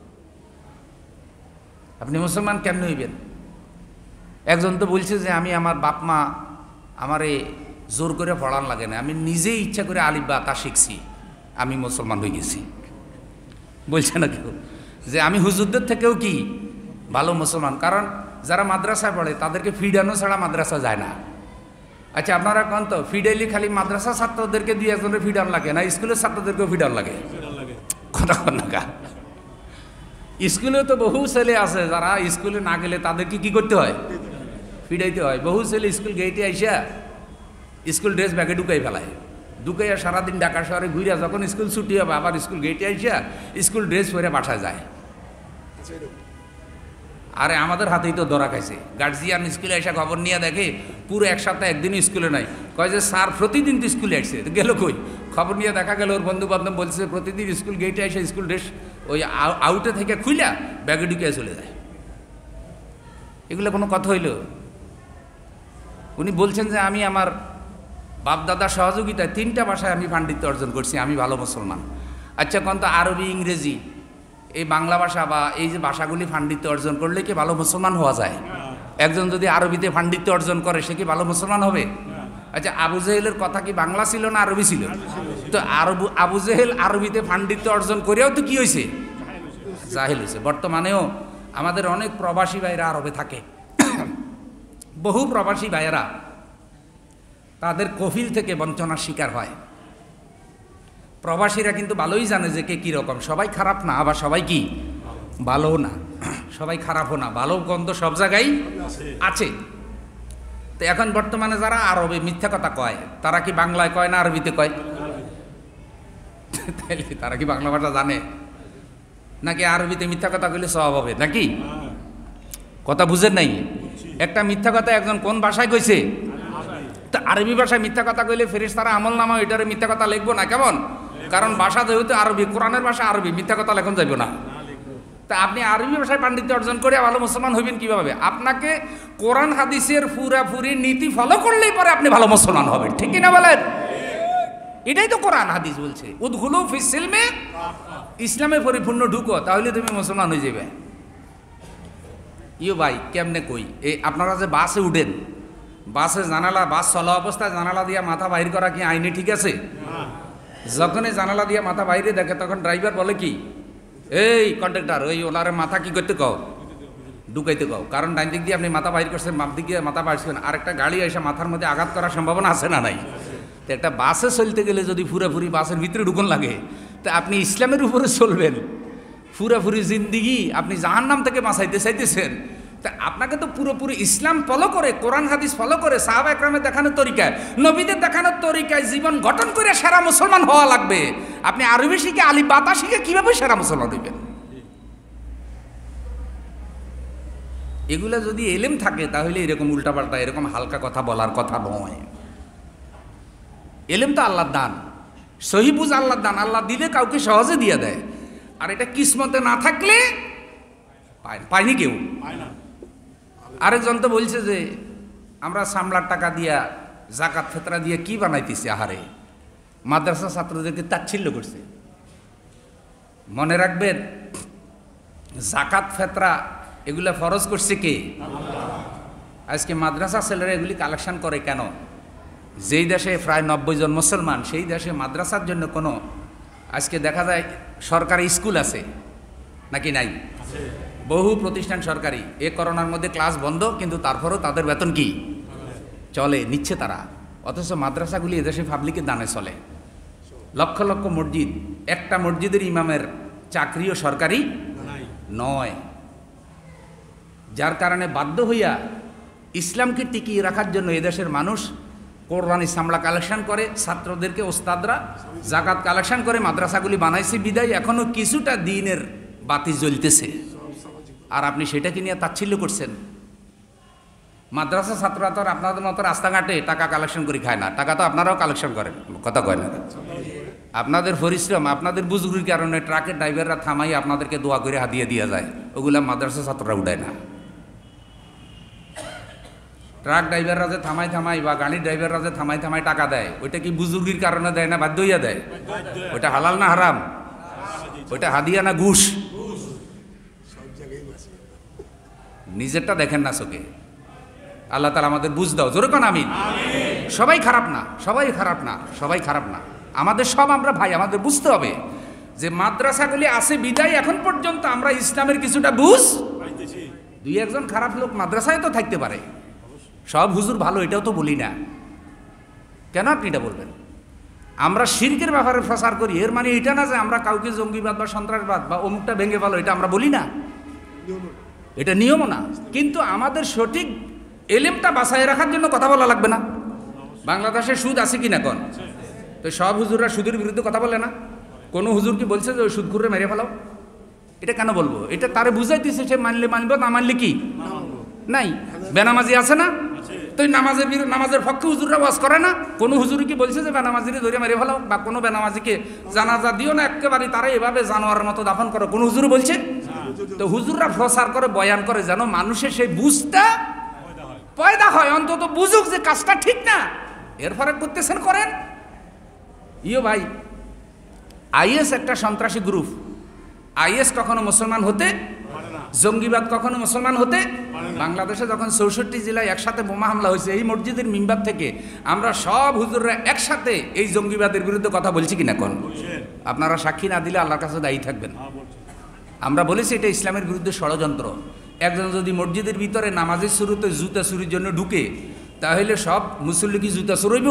আপনি মুসলমান কেমন হইবেন? একজন তো বলছে যে আমি আমার বাপ মা আমারে জোর করে পড়ান লাগে না, আমি নিজেই ইচ্ছা করে আলিফ বা তা শিখছি, আমি মুসলমান হয়ে গেছি। বলছে না কেউ যে আমি হুজুরদের থেকেও কি ভালো মুসলমান? কারণ যারা মাদ্রাসায় পড়ে তাদেরকে ফিডানো ছাড়া মাদ্রাসা যায় না। আচ্ছা আপনারা কোন তো ফিডাইলি খালি মাদ্রাসা ছাত্রদেরকে দুই একজনের ফিডান লাগে না, স্কুলের ছাত্রদেরকেও ফিডান লাগে? কথা কন না। স্কুলে তো বহু ছেলে আছে যারা স্কুলে না গেলে তাদেরকে কি করতে হয়? ফিডাইতে হয়। বহু ছেলে স্কুল গেটে আইসা স্কুল ড্রেস ব্যাগে ঢুকাই ফেলায়, ঢুকাইয়া সারাদিন ঢাকা শহরে ঘুরিয়া যখন স্কুল ছুটি হবে আবার স্কুল গেটে আইসা স্কুল ড্রেস পরে বাসায় যায়। আরে আমাদের হাতেই তো ধরা খাইছে। গার্জিয়ান স্কুলে এসে খবর নিয়ে দেখে পুরো এক সপ্তাহ একদিনই স্কুলে নাই, কয় যে স্যার প্রতিদিন তো স্কুলে আসছে, গেল কই? খবর নিয়ে দেখা গেল ওর বন্ধু বান্ধব বলছে প্রতিদিন স্কুল গেটে এসে স্কুল ড্রেস ওই আউটে থেকে খুইলা ব্যাগে ঢুকে চলে যায়। এগুলো কোনো কথা হইল? উনি বলছেন যে আমি আমার বাপদাদার সহযোগিতায় 3টা ভাষায় আমি পাণ্ডিত্য অর্জন করছি, আমি ভালো মুসলমান। আচ্ছা কোন তো আরবি, ইংরেজি, এই বাংলা ভাষা বা এই যে ভাষাগুলি পাণ্ডিত্য অর্জন করলে কি ভালো মুসলমান হওয়া যায়? একজন যদি আরবিতে পাণ্ডিত্য অর্জন করে সে কি ভালো মুসলমান হবে? আচ্ছা আবু জেহেলের কথা কি বাংলা ছিল না আরবি ছিল? তো আবু জেহেল আরবিতে পাণ্ডিত্য অর্জন করেও তো কি হয়েছে? জাহেল হয়েছে। বর্তমানেও আমাদের অনেক প্রবাসী ভাইরা আরবে থাকে, বহু প্রবাসী ভাইয়েরা তাদের কফিল থেকে বঞ্চনার শিকার হয়। প্রবাসীরা কিন্তু ভালোই জানে যে কে কীরকম, সবাই খারাপ না, আবার সবাই কি ভালো না, সবাই খারাপও না, ভালো গন্ধ সব জায়গায় আছে। তো এখন বর্তমানে যারা আরবে মিথ্যা কথা কয় তারা কি বাংলায় কয় না আরবিতে কয়? তাইলে তারা কি বাংলা ভাষা জানে নাকি আরবিতে মিথ্যা কথা কইলে সওয়াব হবে নাকি? কথা বুঝেন নাই? একটা মিথ্যা কথা একজন কোন ভাষায় কইছে? তা আরবি ভাষায় মিথ্যা কথা কইলে ফেরেশতারা আমল নামা এটারে মিথ্যা কথা লিখবো না কেমন? কারণ ভাষা যেহেতু আরবি, কোরআনের ভাষা আরবি, মিথ্যা কথা লেখন যাইব না। তা আপনি আরবি ভাষায় পাণ্ডিত্য অর্জন করে ভালো মুসলমান হইবেন কিভাবে? আপনাকে কোরআন হাদিসের পুরাপুরি নীতি ফলো করলেই পরে আপনি ভালো মুসলমান হবেন, ঠিক কিনা বলেন? এটাই তো কোরআন হাদিস বলছে, উদখুলু ফিস সিলমে, ইসলামে পরিপূর্ণ ঢুকো, তাহলে তুমি মুসলমান হয়ে যাবে। ইয়ো ভাই কেমনে কই, এই আপনারা যে বাসে উঠেন, বাসে জানালা, বাস চলা অবস্থায় জানালা দিয়ে মাথা বাইর করা কি আইনে ঠিক আছে? যখনই জানালা দিয়ে মাথা বাইরে দেখে তখন ড্রাইভার বলে কি, এই কন্ট্রাক্টর ওই ওনারে মাথা কি করতে কও, ঢুকাইতে কও। কারণ ডাইন দিক দিয়ে আপনি মাথা বাইর করছেন, বাম দিক দিয়ে মাথা বাইরছেন, আর একটা গাড়ি এসে মাথার মধ্যে আঘাত করার সম্ভাবনা আছে না নাই? তো একটা বাসে চলতে গেলে যদি পুরাপুরি বাসের ভিতরে ঢুকন লাগে, তা আপনি ইসলামের উপরে চলবেন, পুরাপুরি জিন্দিগি আপনি জাহান্নাম থেকে বাঁচাইতে চাইতেছেন, তা আপনাকে তো পুরোপুরি ইসলাম ফলো করে, কোরআন হাদিস ফলো করে, সাহাবা একরামের দেখানোর তরিকায়, নবীদের দেখানোর তরিকায় জীবন গঠন করে সেরা মুসলমান হওয়া লাগবে। আপনি আরবি শিখে, আলিফ বা তা শিখে কিভাবে সেরা মুসলমান হইবেন? এগুলা যদি এলেম থাকে তাহলে এরকম উল্টাপাল্টা এরকম হালকা কথা বলার কথা নয়। এলেম তো আল্লাহর দান, সহি বুঝ আল্লাহর দান, আল্লাহ দিলে কাউকে সহজে দিয়ে দেয়, আর এটা কিসমতে না থাকলে পায়নি কেউ। আরেকজন তো বলছে যে আমরা সামলার টাকা দিয়া জাকাত ফেতরা দিয়ে কি বানাইতেছি, আহারে মাদ্রাসা ছাত্রদেরকে তাচ্ছিল্য করছে। মনে রাখবেন, জাকাত ফেতরা এগুলা ফরজ করছে কে? আজকে মাদ্রাসা ছেলেরা এগুলি কালেকশন করে কেন? যেই দেশে প্রায় 90 জন মুসলমান, সেই দেশে মাদ্রাসার জন্য কোনো আজকে দেখা যায় সরকারি স্কুল আছে নাকি নাই? বহু প্রতিষ্ঠান সরকারি। এ করোনার মধ্যে ক্লাস বন্ধ, কিন্তু তারপরেও তাদের বেতন কি চলে, নিচ্ছে তারা। অথচ মাদ্রাসাগুলি এদেশে পাবলিকের দানে চলে। লক্ষ লক্ষ মসজিদ, একটা মসজিদের ইমামের চাকরিও সরকারি নয়। যার কারণে বাধ্য হইয়া ইসলামকে টিকিয়ে রাখার জন্য এদেশের মানুষ কোরবানি সামলা কালেকশন করে, ছাত্রদেরকে ওস্তাদরা জাকাত কালেকশন করে মাদ্রাসাগুলি বানাইছে বিদায় এখনো কিছুটা দিনের বাতি জ্বলতেছে, আর আপনি সেটাকে নিয়ে তাচ্ছিল্য করছেন। মাদ্রাসা ছাত্ররা তো আপনাদের মতো রাস্তাঘাটে টাকা কালেকশন করে খায় না, টাকা তো আপনারাও কালেকশন করেন, কথা কয় না? আপনাদের পরিশ্রম, আপনাদের বুজুর্গের কারণে ট্রাকের ড্রাইভাররা থামাই আপনাদেরকে দোয়া করে হাদিয়া দিয়ে যায়, ওগুলা মাদ্রাসা ছাত্ররা উঠায় না। ট্রাক ড্রাইভাররা যে থামাই থামাই বা গাড়ির ড্রাইভাররা যে থামাই থামাই টাকা দেয়, ওইটা কি বুজুর্গির কারণে দেয় না বাধ্য হইয়া দেয়? ওইটা হালাল না হারাম? ওইটা হাদিয়া না ঘুষ? নিজেরটা দেখেন না চোখে। আল্লাহ তাআলা আমাদের বুঝ দাও, জোরে কোন আমিন। সবাই খারাপ না, সবাই খারাপ না, সবাই খারাপ না, আমাদের সব আমরা ভাই। আমাদের বুঝতে হবে যে মাদ্রাসাগুলি আছে বিদায় এখন পর্যন্ত আমরা ইসলামের কিছুটা বুঝ। দুই একজন খারাপ লোক মাদ্রাসায় তো থাকতে পারে, সব হুজুর ভালো এটাও তো বলি না। কেন আপনি এটা বলবেন? আমরা শিরকের ব্যাপারে প্রচার করি, এর মানে এটা না যে আমরা কাউকে জঙ্গিবাদ বা সন্ত্রাসবাদ বা অমুকটা ভেঙে ফেলো, এটা আমরা বলি না, এটা নিয়মও না। কিন্তু আমাদের সঠিক এলেমটা বাঁচায় রাখার জন্য কথা বলা লাগবে না। বাংলাদেশে সুদ আছে কি না কোন? তো সব হুজুররা সুদের বিরুদ্ধে কথা বলে না। কোনো হুজুর কি বলছে যে ওই সুদখোররে মেরে ফেলাও? এটা কেন বলবো? এটা তারে বুঝাইতেছে, সে মানলে মানবো, না মানলে কি নাই। বেনামাজি আছে না, তো নামাজের পক্ষে হুজুররা ওয়াজ করে না? কোনো হুজুর কি বলছে যে বেনামাজিরে ধরে মেরে ফেলাও, বা কোনো বেনামাজিকে জানাজা দিও না একেবারে, তারা এভাবে জানোয়ারের মতো দাফন করো, কোনো হুজুর বলছে? তো হুজুররা প্রচার করে, বয়ান করে, যেন মানুষের সেই বুঝটা পয়দা হয়, অন্তত বুঝুক যে কাজটা ঠিক না। এর ফলে করতেছেন করেন। ভাই, আইএস একটা সন্ত্রাসী গ্রুপ। আইএস কখনো মুসলমান হতে, জঙ্গিবাদ কখনো মুসলমান হতে। বাংলাদেশে যখন 64 জেলায় একসাথে বোমা হামলা হয়েছে, এই মসজিদের মিম্বার থেকে আমরা সব হুজুররা একসাথে এই জঙ্গিবাদের বিরুদ্ধে কথা বলছি কিনা কোন? আপনারা সাক্ষী না দিলে আল্লাহর কাছে দায়ী থাকবেন। আমরা বলেছি এটা ইসলামের বিরুদ্ধে ষড়যন্ত্র। একজন যদি মসজিদের ভিতরে নামাজের শুরুতে জুতা চুরির জন্য ঢুকে, তাহলে সব মুসল্লি কি জুতা চুরইব?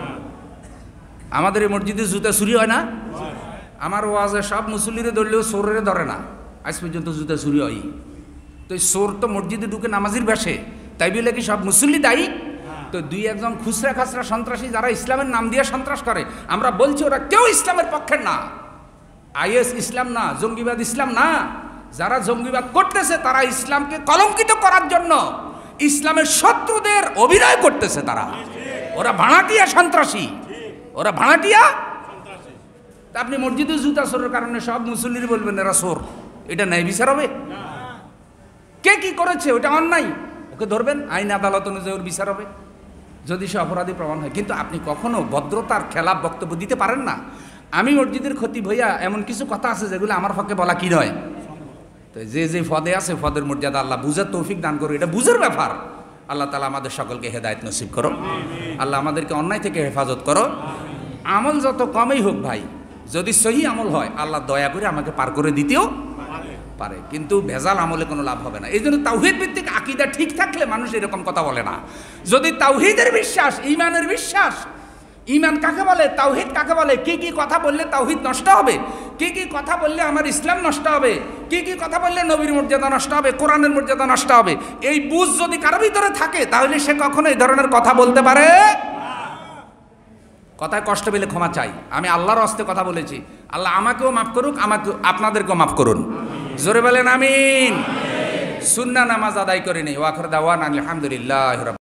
আমাদের এই মসজিদে জুতা চুরি হয় না? আমার ওয়াজে সব মুসল্লিরে ধরলেও চোরের ধরে না, আজ পর্যন্ত জুতা চুরি হয়। তো চোর তো মসজিদে ঢুকে নামাজির বেশে, তাই বলে কি সব মুসল্লি দায়ী? তো দুই একজন খুচরা খাসরা সন্ত্রাসী যারা ইসলামের নাম দিয়ে সন্ত্রাস করে, আমরা বলছি ওরা কেউ ইসলামের পক্ষের না। আইএস ইসলাম না, জঙ্গিবাদ ইসলাম না। যারা জঙ্গিবাদ করতেছে তারা ইসলামকে কলঙ্কিত করার জন্য ইসলামের শত্রুদের অভিনয় করতেছে। তারা, ওরা ভাড়াটিয়া সন্ত্রাসী, ওরা ভাড়াটিয়া। আপনি মসজিদে জুতা চোরের কারণে সব মুসল্লির বলবেন এরা চোর, এটা ন্যায় বিচার হবে? কে কি করেছে ওটা অন্যায়, ওকে ধরবেন, আইন আদালত অনুযায়ী ওর বিচার হবে যদি সে অপরাধী প্রমাণ হয়। কিন্তু আপনি কখনো ভদ্রতার খেলাফ বক্তব্য দিতে পারেন না। আমি মসজিদের খতিব হইয়া এমন কিছু কথা আছে যেগুলো আমার পক্ষে বলা কি নয়। তো যে যে পদে আছে, পদের মর্যাদা আল্লাহ বুঝার তৌফিক দান করো, এটা বুঝার ব্যাপার। আল্লাহ তাআলা আমাদের সকলকে হেদায়েত নসিব করো। আল্লাহ আমাদেরকে অন্যায় থেকে হেফাজত করো। আমল যত কমই হোক ভাই, যদি সহি আমল হয়, আল্লাহ দয়া করে আমাকে পার করে দিতেও পারে, কিন্তু ভেজাল আমলে কোনো লাভ হবে না। এই জন্য তাওহীদ ভিত্তিক আকীদা ঠিক থাকলে মানুষ এরকম কথা বলে না। যদি তাওহীদের বিশ্বাস, ঈমানের বিশ্বাস, ঈমান কাকে বলে, তাওহীদ কাকে বলে, কি কি কথা বললে তাওহীদ নষ্ট হবে, কি কি কথা বললে আমার ইসলাম নষ্ট হবে, কি কি কথা বললে নবীর মর্যাদা নষ্ট হবে, কোরআনের মর্যাদা নষ্ট হবে, এই বুঝ যদি কারো ভিতরে থাকে, তাহলে সে কখনো এই ধরনের কথা বলতে পারে। কথায় কষ্ট পেলে ক্ষমা চাই। আমি আল্লাহর হস্তে কথা বলেছি, আল্লাহ আমাকেও মাফ করুক, আমাকে আপনাদেরকেও মাফ করুন। জোরে বলেন আমিন। সুন্নাহ নামাজ আদায় করে নেই। ওয়া আখিরু দাওয়ানা আলহামদুলিল্লাহি রাব্বিল